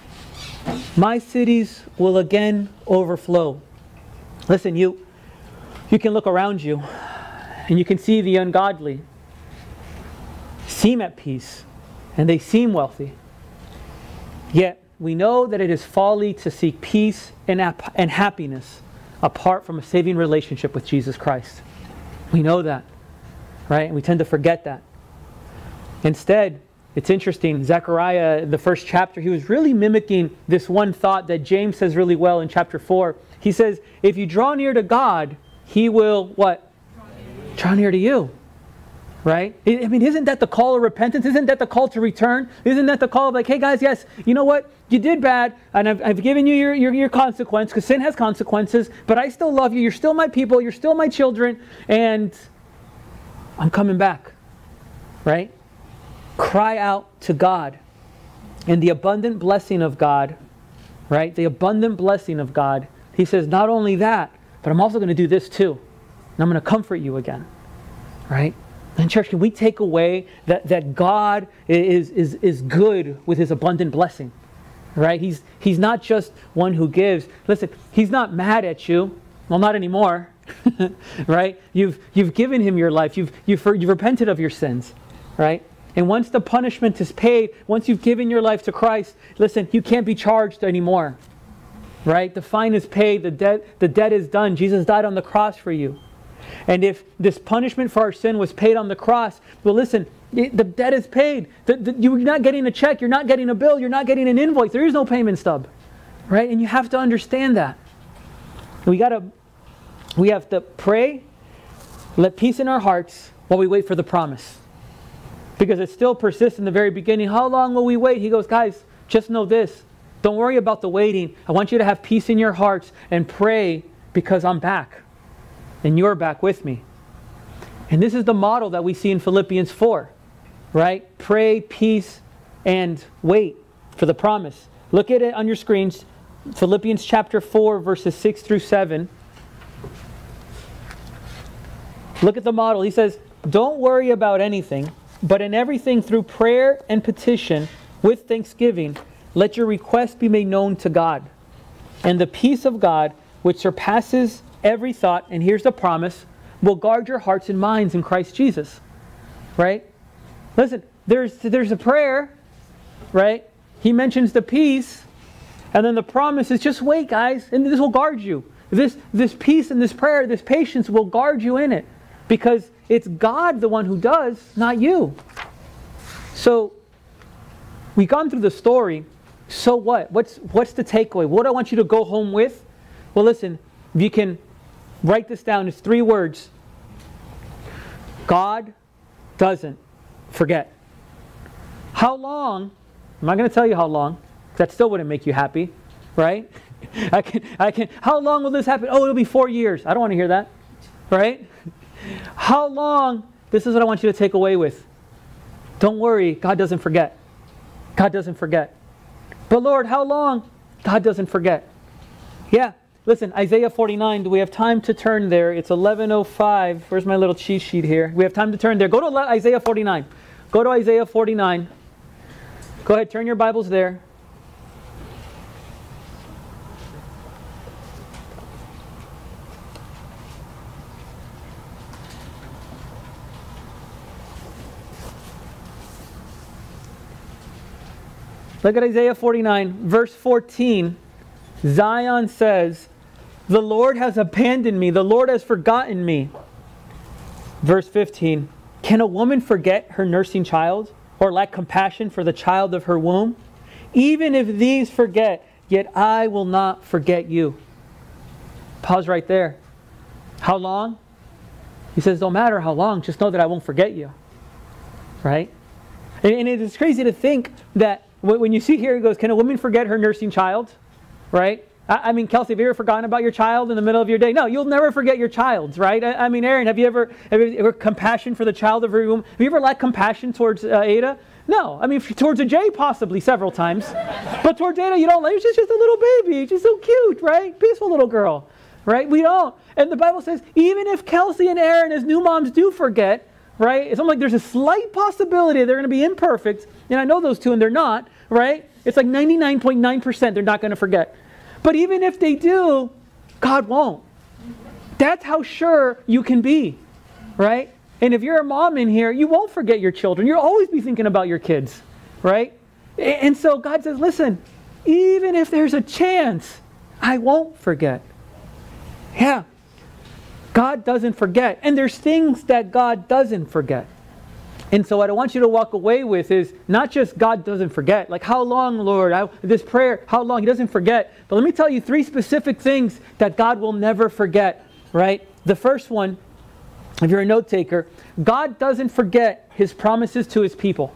My cities will again overflow. Listen, you, you can look around you and you can see the ungodly seem at peace and they seem wealthy. Yet we know that it is folly to seek peace and, and happiness apart from a saving relationship with Jesus Christ. We know that, right? And we tend to forget that. Instead, it's interesting, Zechariah, the first chapter, he was really mimicking this one thought that James says really well in chapter four. He says, if you draw near to God, He will, what? Draw near to you. Right? I mean, isn't that the call of repentance? Isn't that the call to return? Isn't that the call of like, hey guys, yes, you know what? You did bad, and I've, I've given you your, your, your consequence, because sin has consequences, but I still love you. You're still my people. You're still my children, and I'm coming back. Right? Cry out to God. And the abundant blessing of God, right? The abundant blessing of God. He says, not only that, but I'm also going to do this too. And I'm going to comfort you again. Right? And church, can we take away that, that God is, is, is good with His abundant blessing? Right? He's, he's not just one who gives. Listen, He's not mad at you. Well, not anymore. Right? You've, you've given Him your life. You've, you've, you've repented of your sins. Right? And once the punishment is paid, once you've given your life to Christ, listen, you can't be charged anymore. Right? The fine is paid. The debt, the debt is done. Jesus died on the cross for you. And if this punishment for our sin was paid on the cross, well, listen, it, the debt is paid. The, the, you're not getting a check. You're not getting a bill. You're not getting an invoice. There is no payment stub. Right? And you have to understand that. We gotta, we have to pray, let peace in our hearts while we wait for the promise. Because it still persists in the very beginning. How long will we wait? He goes, guys, just know this. Don't worry about the waiting. I want you to have peace in your hearts and pray because I'm back. And you're back with me. And this is the model that we see in Philippians four. Right? Pray, peace, and wait for the promise. Look at it on your screens. Philippians chapter four, verses six through seven. Look at the model. He says, don't worry about anything, but in everything through prayer and petition with thanksgiving, let your requests be made known to God. And the peace of God, which surpasses every thought, and here's the promise, will guard your hearts and minds in Christ Jesus. Right? Listen, there's, there's a prayer, right? He mentions the peace, and then the promise is just wait, guys, and this will guard you. This, this peace and this prayer, this patience will guard you in it. Because it's God the one who does, not you. So, we've gone through the story. So what? What's, what's the takeaway? What do I want you to go home with? Well, listen, if you can write this down, it's three words. God doesn't forget. How long? I'm not going to tell you how long. That still wouldn't make you happy, right? I can, I can. How long will this happen? Oh, it'll be four years. I don't want to hear that, right? How long? This is what I want you to take away with. Don't worry, God doesn't forget. God doesn't forget. But Lord, how long? God doesn't forget. Yeah, listen, Isaiah forty-nine, do we have time to turn there? It's eleven oh five. Where's my little cheat sheet here? We have time to turn there. Go to Isaiah forty-nine. Go to Isaiah forty-nine. Go ahead, turn your Bibles there. Look at Isaiah forty-nine, verse fourteen. Zion says, the Lord has abandoned me. The Lord has forgotten me. Verse fifteen. Can a woman forget her nursing child or lack compassion for the child of her womb? Even if these forget, yet I will not forget you. Pause right there. How long? He says, don't matter how long, just know that I won't forget you. Right? And, and it's crazy to think that when you see here, he goes, can a woman forget her nursing child? Right? I, I mean, Kelsey, have you ever forgotten about your child in the middle of your day? No, you'll never forget your child, right? I, I mean, Aaron, have you ever, have you ever compassion for the child of your womb? Have you ever lacked compassion towards uh, Ada? No. I mean, towards a Jay, possibly several times. But towards Ada, you don't like, she's just a little baby. She's so cute, right? Peaceful little girl, right? We don't. And the Bible says, even if Kelsey and Aaron, as new moms, do forget, right? It's almost like there's a slight possibility they're going to be imperfect. And I know those two, and they're not, right? It's like ninety-nine point nine percent they're not going to forget. But even if they do, God won't. That's how sure you can be, right? And if you're a mom in here, you won't forget your children. You'll always be thinking about your kids, right? And so God says, listen, even if there's a chance, I won't forget. Yeah. God doesn't forget. And there's things that God doesn't forget. And so what I want you to walk away with is not just God doesn't forget. Like, how long, Lord? I, this prayer, how long? He doesn't forget. But let me tell you three specific things that God will never forget, right? The first one, if you're a note taker, God doesn't forget His promises to His people.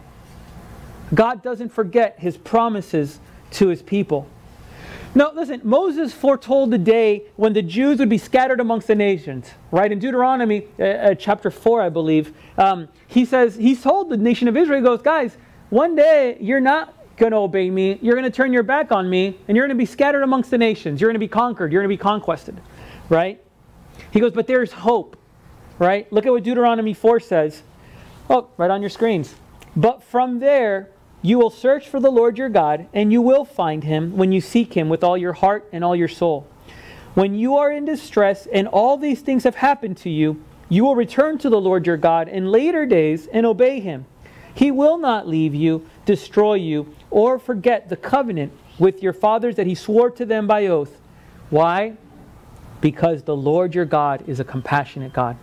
God doesn't forget His promises to His people. Now, listen, Moses foretold the day when the Jews would be scattered amongst the nations, right? In Deuteronomy uh, uh, chapter four, I believe, um, he says, he's told the nation of Israel, he goes, guys, one day you're not going to obey me. You're going to turn your back on me, and you're going to be scattered amongst the nations. You're going to be conquered. You're going to be conquested, right? He goes, but there's hope, right? Look at what Deuteronomy four says. Oh, right on your screens. But from there, you will search for the Lord your God, and you will find Him when you seek Him with all your heart and all your soul. When you are in distress and all these things have happened to you, you will return to the Lord your God in later days and obey Him. He will not leave you, destroy you, or forget the covenant with your fathers that He swore to them by oath. Why? Because the Lord your God is a compassionate God.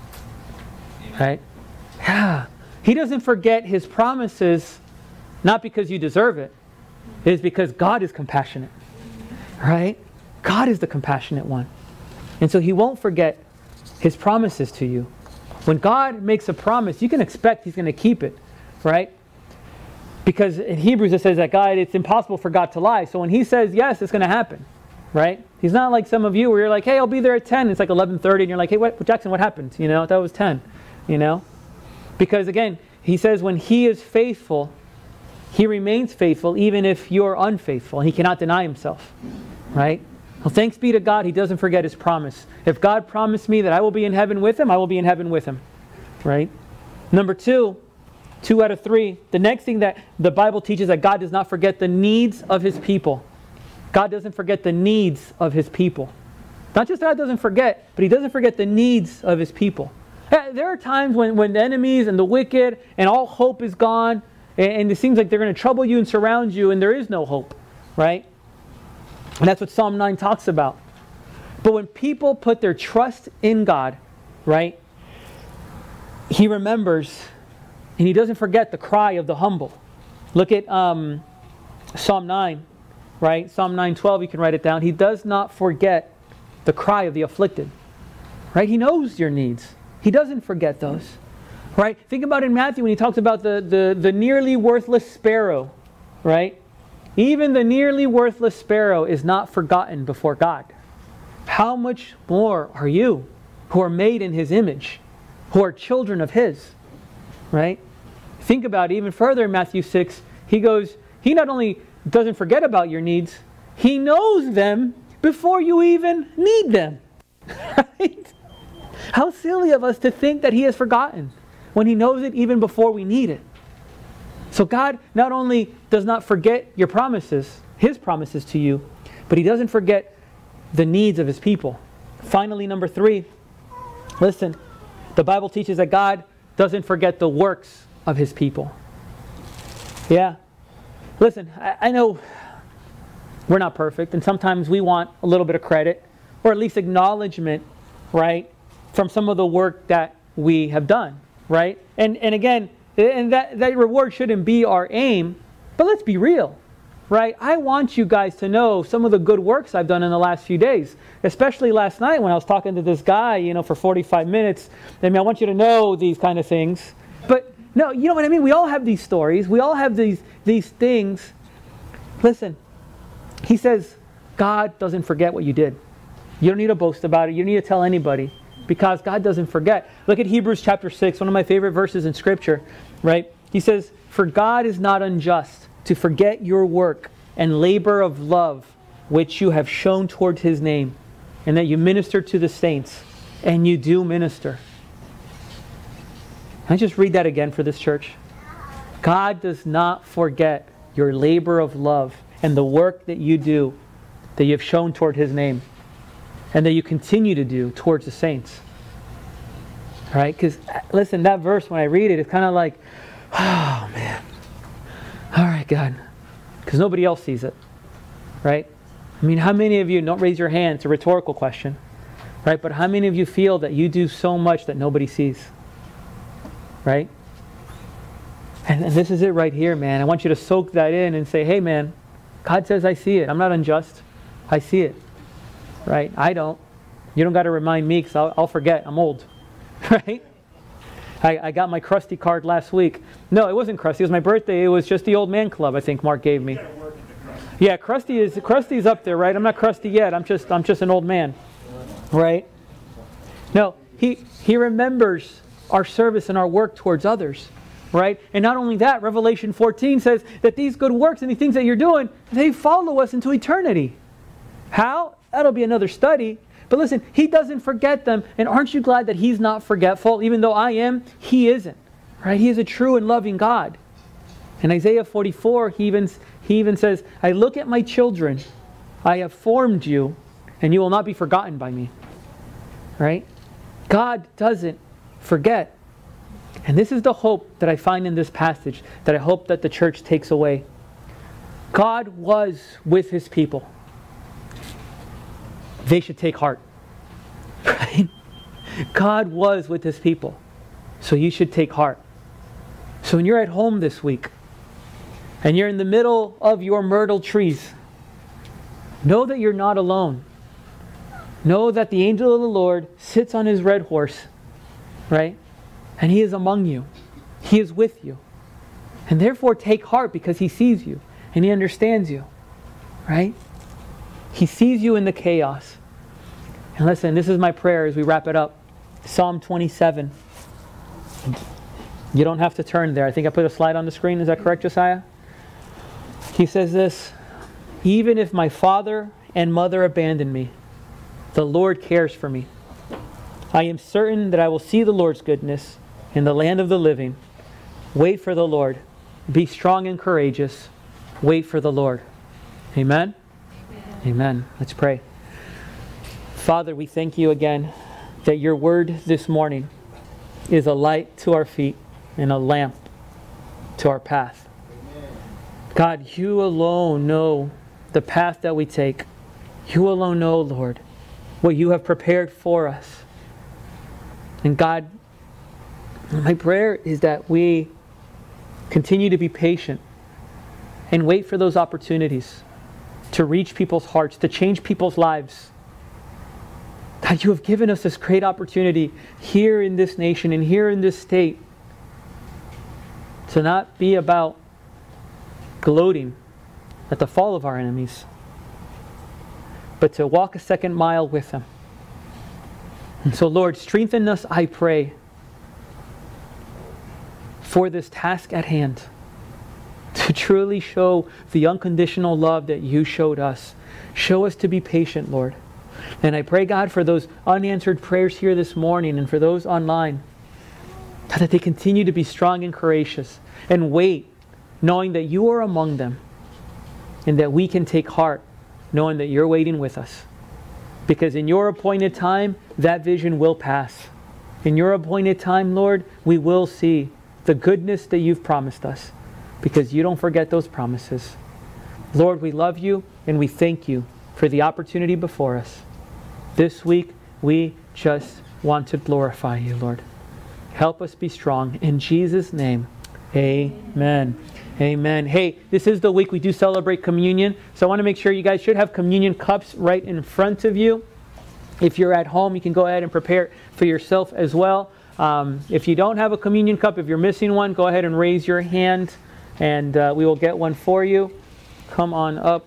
Right? Yeah. He doesn't forget His promises. Not because you deserve it. It is because God is compassionate. Right? God is the compassionate one. And so He won't forget His promises to you. When God makes a promise, you can expect He's going to keep it. Right? Because in Hebrews it says that God, it's impossible for God to lie. So when He says yes, it's going to happen. Right? He's not like some of you where you're like, hey, I'll be there at ten. It's like eleven thirty and you're like, hey, what, Jackson, what happened? You know, that was ten. You know? Because again, He says when He is faithful, He remains faithful even if you're unfaithful. And He cannot deny Himself. Right? Well, thanks be to God, He doesn't forget His promise. If God promised me that I will be in heaven with Him, I will be in heaven with Him. Right? Number two, two out of three, the next thing that the Bible teaches that God does not forget the needs of His people. God doesn't forget the needs of His people. Not just God doesn't forget, but He doesn't forget the needs of His people. There are times when, when the enemies and the wicked and all hope is gone, and it seems like they're going to trouble you and surround you, and there is no hope, right? And that's what Psalm nine talks about. But when people put their trust in God, right, He remembers, and He doesn't forget the cry of the humble. Look at um, Psalm nine, right? Psalm nine twelve, you can write it down. He does not forget the cry of the afflicted, right? He knows your needs. He doesn't forget those. Right? Think about in Matthew when He talks about the, the, the nearly worthless sparrow. Right? Even the nearly worthless sparrow is not forgotten before God. How much more are you who are made in His image, who are children of His? Right? Think about it even further in Matthew six. He goes, He not only doesn't forget about your needs, He knows them before you even need them. Right? How silly of us to think that He has forgotten when He knows it even before we need it. So God not only does not forget your promises, His promises to you, but He doesn't forget the needs of His people. Finally, number three, listen, the Bible teaches that God doesn't forget the works of His people. Yeah. Listen, I, I know we're not perfect, and sometimes we want a little bit of credit, or at least acknowledgement, right, from some of the work that we have done. right? And and again, and that, that reward shouldn't be our aim, but let's be real, right? I want you guys to know some of the good works I've done in the last few days, especially last night when I was talking to this guy, you know, for forty-five minutes. I mean, I want you to know these kind of things. But no, you know what I mean? We all have these stories. We all have these, these things. Listen, he says, God doesn't forget what you did. You don't need to boast about it. You don't need to tell anybody, because God doesn't forget. Look at Hebrews chapter six, one of my favorite verses in Scripture, right? He says, for God is not unjust to forget your work and labor of love, which you have shown towards His name, and that you minister to the saints, and you do minister. Can I just read that again for this church? God does not forget your labor of love and the work that you do, that you have shown toward His name, and that you continue to do towards the saints. Right? Because, listen, that verse, when I read it, it's kind of like, oh, man. All right, God. Because nobody else sees it. Right? I mean, how many of you, don't raise your hand, it's a rhetorical question. Right? But how many of you feel that you do so much that nobody sees? Right? And, and this is it right here, man. I want you to soak that in and say, hey, man, God says I see it. I'm not unjust. I see it. Right? I don't. You don't got to remind me, because I'll, I'll forget. I'm old. Right? I, I got my crusty card last week. No, it wasn't crusty. It was my birthday. It was just the old man club, I think Mark gave me. Yeah, crusty is crusty's up there, right? I'm not crusty yet. I'm just I'm just an old man. Right? No, he he remembers our service and our work towards others. Right? And not only that, Revelation fourteen says that these good works and the things that you're doing, they follow us into eternity. How? That'll be another study. But listen, He doesn't forget them. And aren't you glad that He's not forgetful? Even though I am, He isn't. Right? He is a true and loving God. In Isaiah forty-four, he even, he even says, I look at my children. I have formed you, and you will not be forgotten by me. Right? God doesn't forget. And this is the hope that I find in this passage, that I hope that the church takes away. God was with His people. They should take heart. Right? God was with His people. So you should take heart. So when you're at home this week, and you're in the middle of your myrtle trees, know that you're not alone. Know that the angel of the Lord sits on His red horse, right? And He is among you. He is with you. And therefore take heart, because He sees you and He understands you, right? He sees you in the chaos. And listen, this is my prayer as we wrap it up. Psalm twenty-seven. You don't have to turn there. I think I put a slide on the screen. Is that correct, Josiah? He says this, even if my father and mother abandon me, the Lord cares for me. I am certain that I will see the Lord's goodness in the land of the living. Wait for the Lord. Be strong and courageous. Wait for the Lord. Amen? Amen. Amen. Let's pray. Father, we thank You again that Your word this morning is a light to our feet and a lamp to our path. God, You alone know the path that we take. You alone know, Lord, what You have prepared for us. And God, my prayer is that we continue to be patient and wait for those opportunities to reach people's hearts, to change people's lives. God, You have given us this great opportunity here in this nation and here in this state to not be about gloating at the fall of our enemies, but to walk a second mile with them. And so, Lord, strengthen us, I pray, for this task at hand, to truly show the unconditional love that You showed us. Show us to be patient, Lord. And I pray, God, for those unanswered prayers here this morning and for those online, God, that they continue to be strong and courageous and wait, knowing that You are among them and that we can take heart, knowing that You're waiting with us. Because in Your appointed time, that vision will pass. In Your appointed time, Lord, we will see the goodness that You've promised us, because You don't forget those promises. Lord, we love You and we thank You for the opportunity before us. This week, we just want to glorify You, Lord. Help us be strong. In Jesus' name, amen. Amen. Hey, this is the week we do celebrate communion. So I want to make sure you guys should have communion cups right in front of you. If you're at home, you can go ahead and prepare it for yourself as well. Um, if you don't have a communion cup, if you're missing one, go ahead and raise your hand and uh, we will get one for you. Come on up.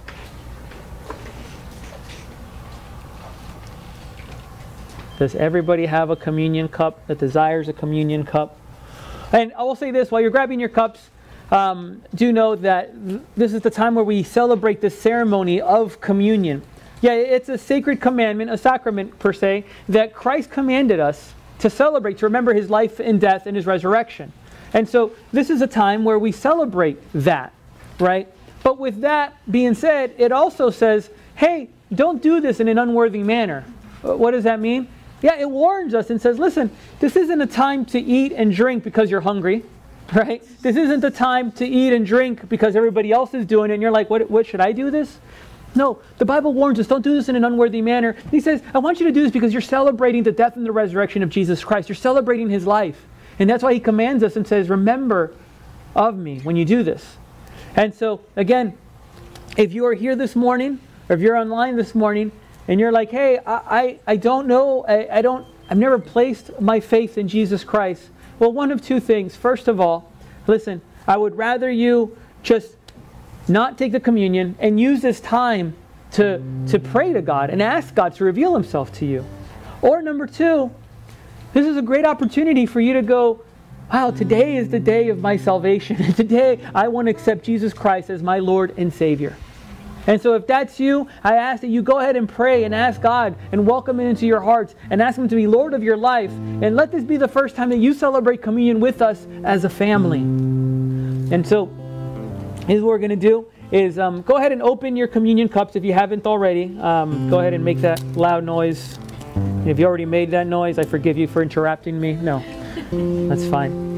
Does everybody have a communion cup that desires a communion cup? And I will say this, while you're grabbing your cups, um, do know that this is the time where we celebrate the ceremony of communion. Yeah, it's a sacred commandment, a sacrament per se, that Christ commanded us to celebrate, to remember his life and death and his resurrection. And so this is a time where we celebrate that, right? But with that being said, it also says, hey, don't do this in an unworthy manner. What does that mean? Yeah, it warns us and says, listen, this isn't a time to eat and drink because you're hungry, right? This isn't the time to eat and drink because everybody else is doing it and you're like, what, what should I do this? No, the Bible warns us, don't do this in an unworthy manner. He says, I want you to do this because you're celebrating the death and the resurrection of Jesus Christ. You're celebrating his life. And that's why he commands us and says, remember of me when you do this. And so, again, if you are here this morning, or if you're online this morning, and you're like, hey, I, I, I don't know, I, I don't, I've never placed my faith in Jesus Christ. Well, one of two things. First of all, listen, I would rather you just not take the communion and use this time to, to pray to God and ask God to reveal himself to you. Or number two, this is a great opportunity for you to go, wow, today is the day of my salvation. Today I want to accept Jesus Christ as my Lord and Savior. And so if that's you, I ask that you go ahead and pray and ask God and welcome him into your hearts and ask him to be Lord of your life. And let this be the first time that you celebrate communion with us as a family. And so here's what we're going to do is um, go ahead and open your communion cups if you haven't already. Um, go ahead and make that loud noise. If you already made that noise, I forgive you for interrupting me. No, that's fine.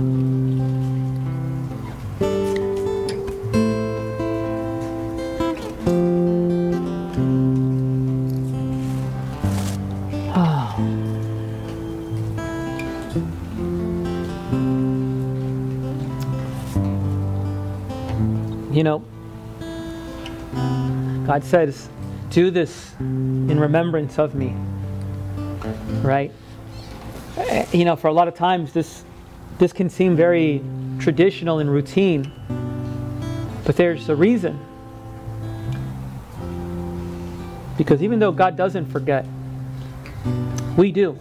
You know, God says, do this in remembrance of me, right? You know, for a lot of times this this can seem very traditional and routine, but there's a reason. Because even though God doesn't forget, we do.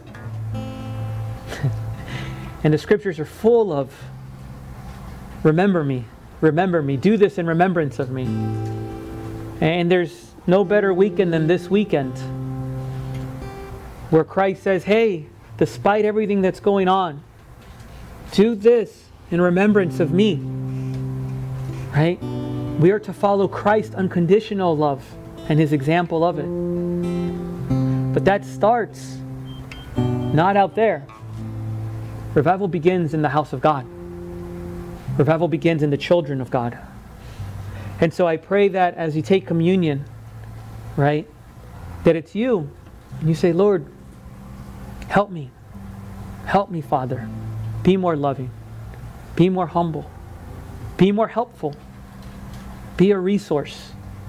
And the scriptures are full of, remember me. Remember me. Do this in remembrance of me. And there's no better weekend than this weekend where Christ says, hey, despite everything that's going on, do this in remembrance of me. Right? We are to follow Christ's unconditional love and his example of it. But that starts not out there. Revival begins in the house of God. Revival begins in the children of God. And so I pray that as you take communion, right, that it's you. And you say, Lord, help me. Help me, Father. Be more loving. Be more humble. Be more helpful. Be a resource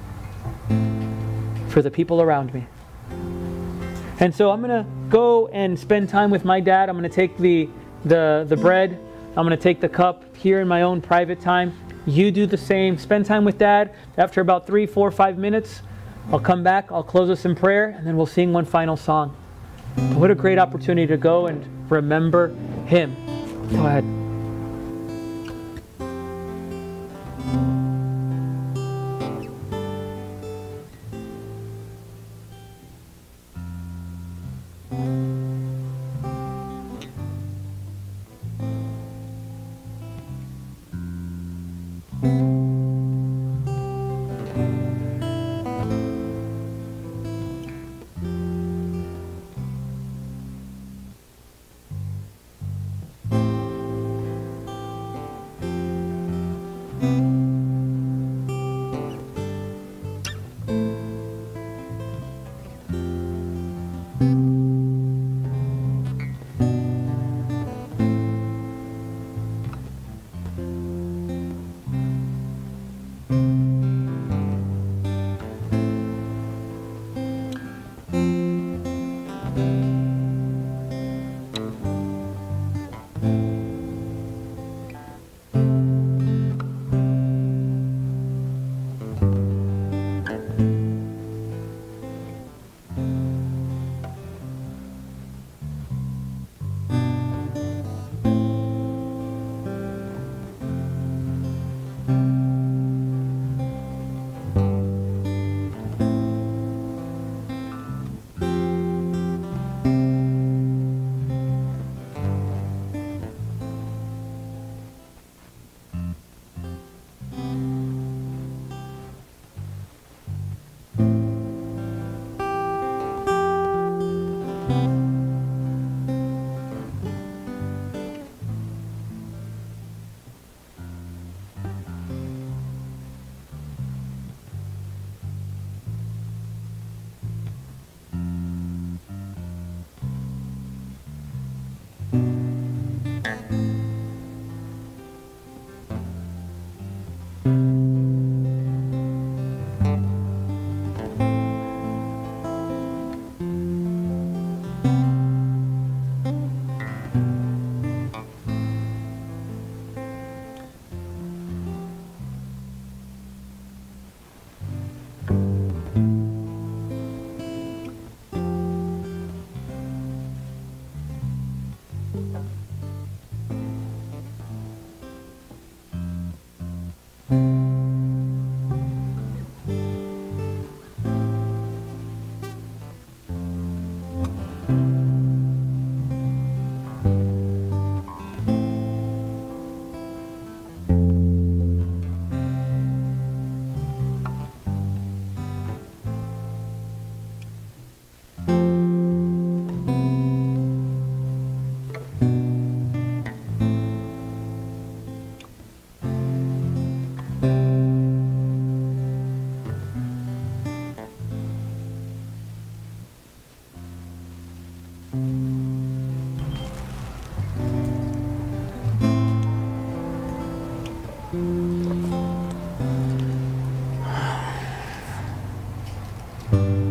for the people around me. And so I'm going to go and spend time with my dad. I'm going to take the, the, the bread. I'm going to take the cup here in my own private time. You do the same. Spend time with Dad. After about three, four, five minutes, I'll come back. I'll close us in prayer, and then we'll sing one final song. But what a great opportunity to go and remember him. Go ahead.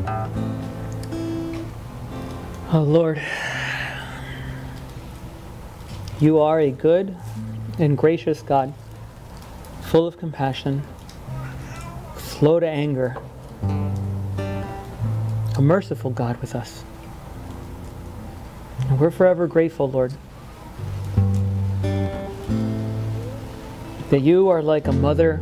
Oh, Lord, you are a good and gracious God, full of compassion, slow to anger, a merciful God with us. And we're forever grateful, Lord, that you are like a mother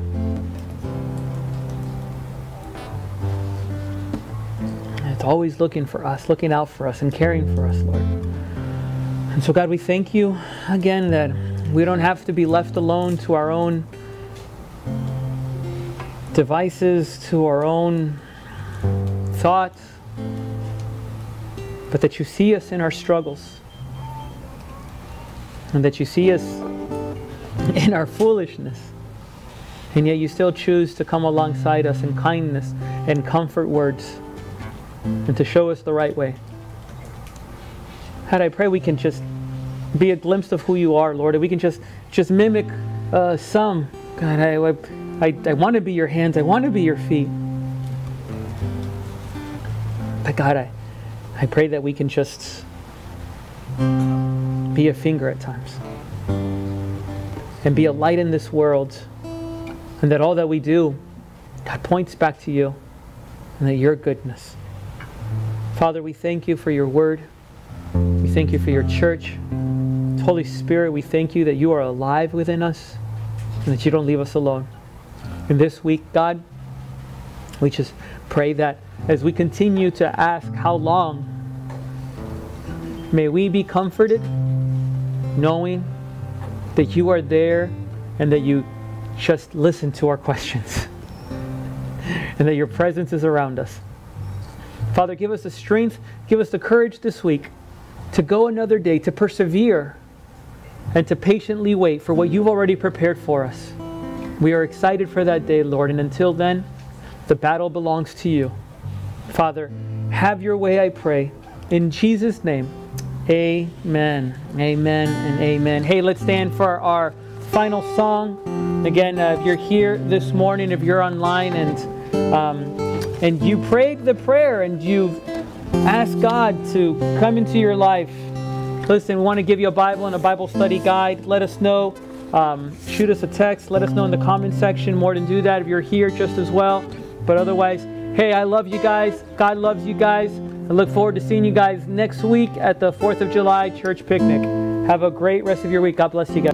that's always looking for us, looking out for us, and caring for us, Lord. And so, God, we thank you again that we don't have to be left alone to our own devices, to our own thoughts, but that you see us in our struggles, and that you see us in our foolishness, and yet you still choose to come alongside us in kindness and comfort words, and to show us the right way. God, I pray we can just be a glimpse of who you are, Lord, and we can just just mimic uh, some. God, I, I, I want to be your hands, I want to be your feet. But God, I, I pray that we can just be a finger at times, and be a light in this world, and that all that we do, God, points back to you, and that your goodness. Father, we thank you for your word. We thank you for your church. Holy Spirit, we thank you that you are alive within us, and that you don't leave us alone. And this week, God, we just pray that as we continue to ask how long, may we be comforted knowing that you are there, and that you just listen to our questions, and that your presence is around us. Father, give us the strength, give us the courage this week to go another day, to persevere, and to patiently wait for what you've already prepared for us. We are excited for that day, Lord, and until then, the battle belongs to you. Father, have your way, I pray. In Jesus' name, amen. Amen and amen. Hey, let's stand for our final song. Again, uh, if you're here this morning, if you're online and um, and you prayed the prayer and you've asked God to come into your life, listen, we want to give you a Bible and a Bible study guide. Let us know. Um, shoot us a text. Let us know in the comment section. More than do that if you're here just as well. But otherwise, hey, I love you guys. God loves you guys. I look forward to seeing you guys next week at the fourth of July Church Picnic. Have a great rest of your week. God bless you guys.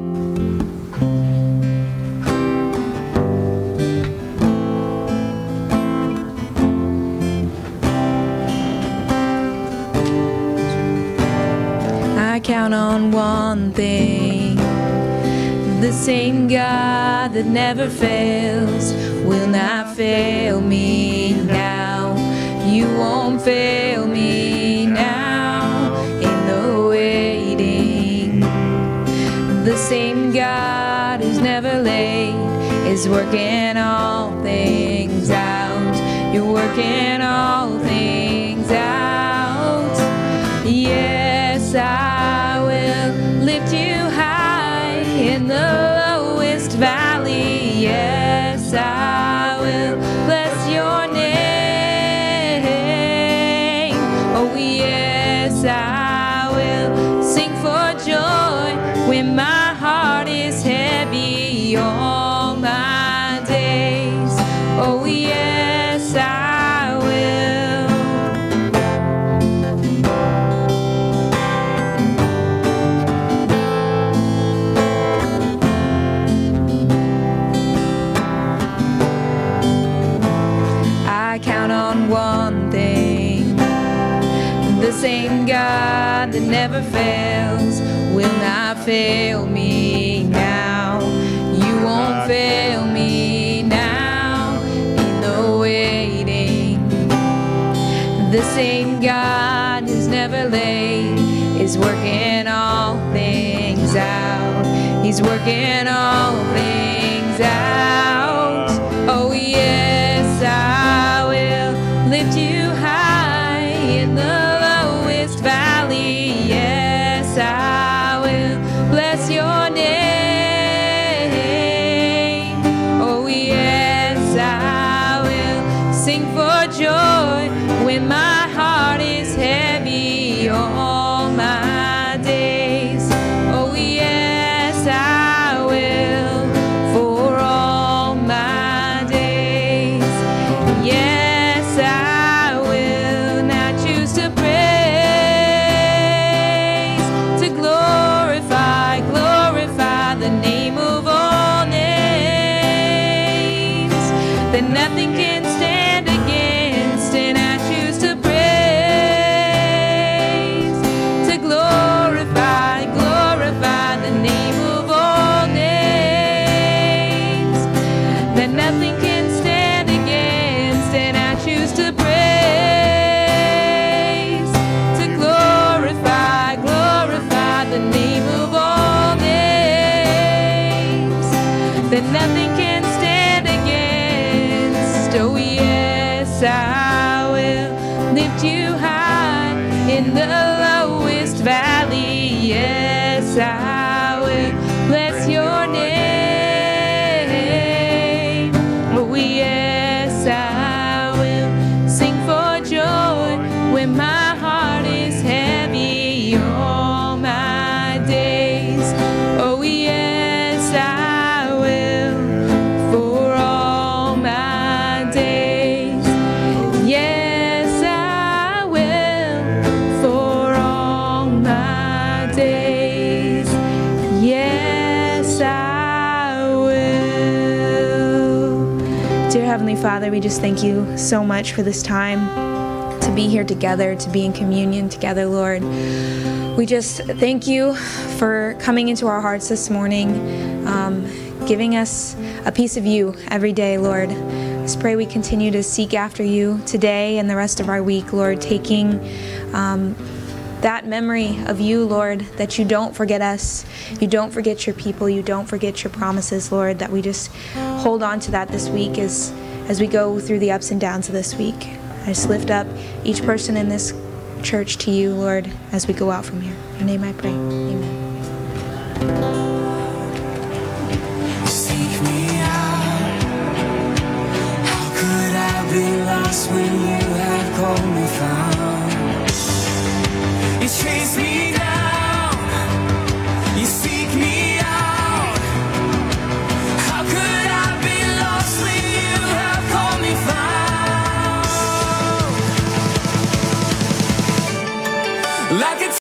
I count on one thing. The same God that never fails will not fail me now. You won't fail me now in the waiting. The same God who's never late is working all things out. You're working all things out. Yes, I will lift you high in the lowest valley. Yes, I will bless your name. Oh, yes, I will sing for joy when my heart is heavy all my days. Oh, yes, I will. I count on one thing. The same God that never fails will not fail me now. You won't fail me now in the waiting. The same God who's never late is working all things out. He's working all things out. Oh, yes, I will lift you high in the lowest valley. Yes, I will bless your name. Oh, yes, I will sing for joy when when my heart is heavy all my days. Oh yes, I will for all my days. Yes, I will. And I choose to praise, to glorify, glorify the name of all names that nothing can stand against. And I choose to praise, to glorify, glorify the name of all names that nothing can stand against. And I choose to praise, to glorify, glorify the name of all names that nothing can stand against. Oh yes, I will lift you high in the lowest valley. Yes, I will bless your name. Oh yes, I will sing for joy when my heart is heavy all my days. Oh yes, I will for all my days. Yes, I will for all my days. Yes, I will. Dear Heavenly Father, we just thank you so much for this time to be here together, to be in communion together, Lord. We just thank you for coming into our hearts this morning, um, giving us a piece of you every day, Lord. Just pray we continue to seek after you today and the rest of our week, Lord, taking um, that memory of you, Lord, that you don't forget us, you don't forget your people, you don't forget your promises, Lord, that we just hold on to that this week as, as we go through the ups and downs of this week. I just lift up each person in this church to you, Lord, as we go out from here. In your name I pray. Amen.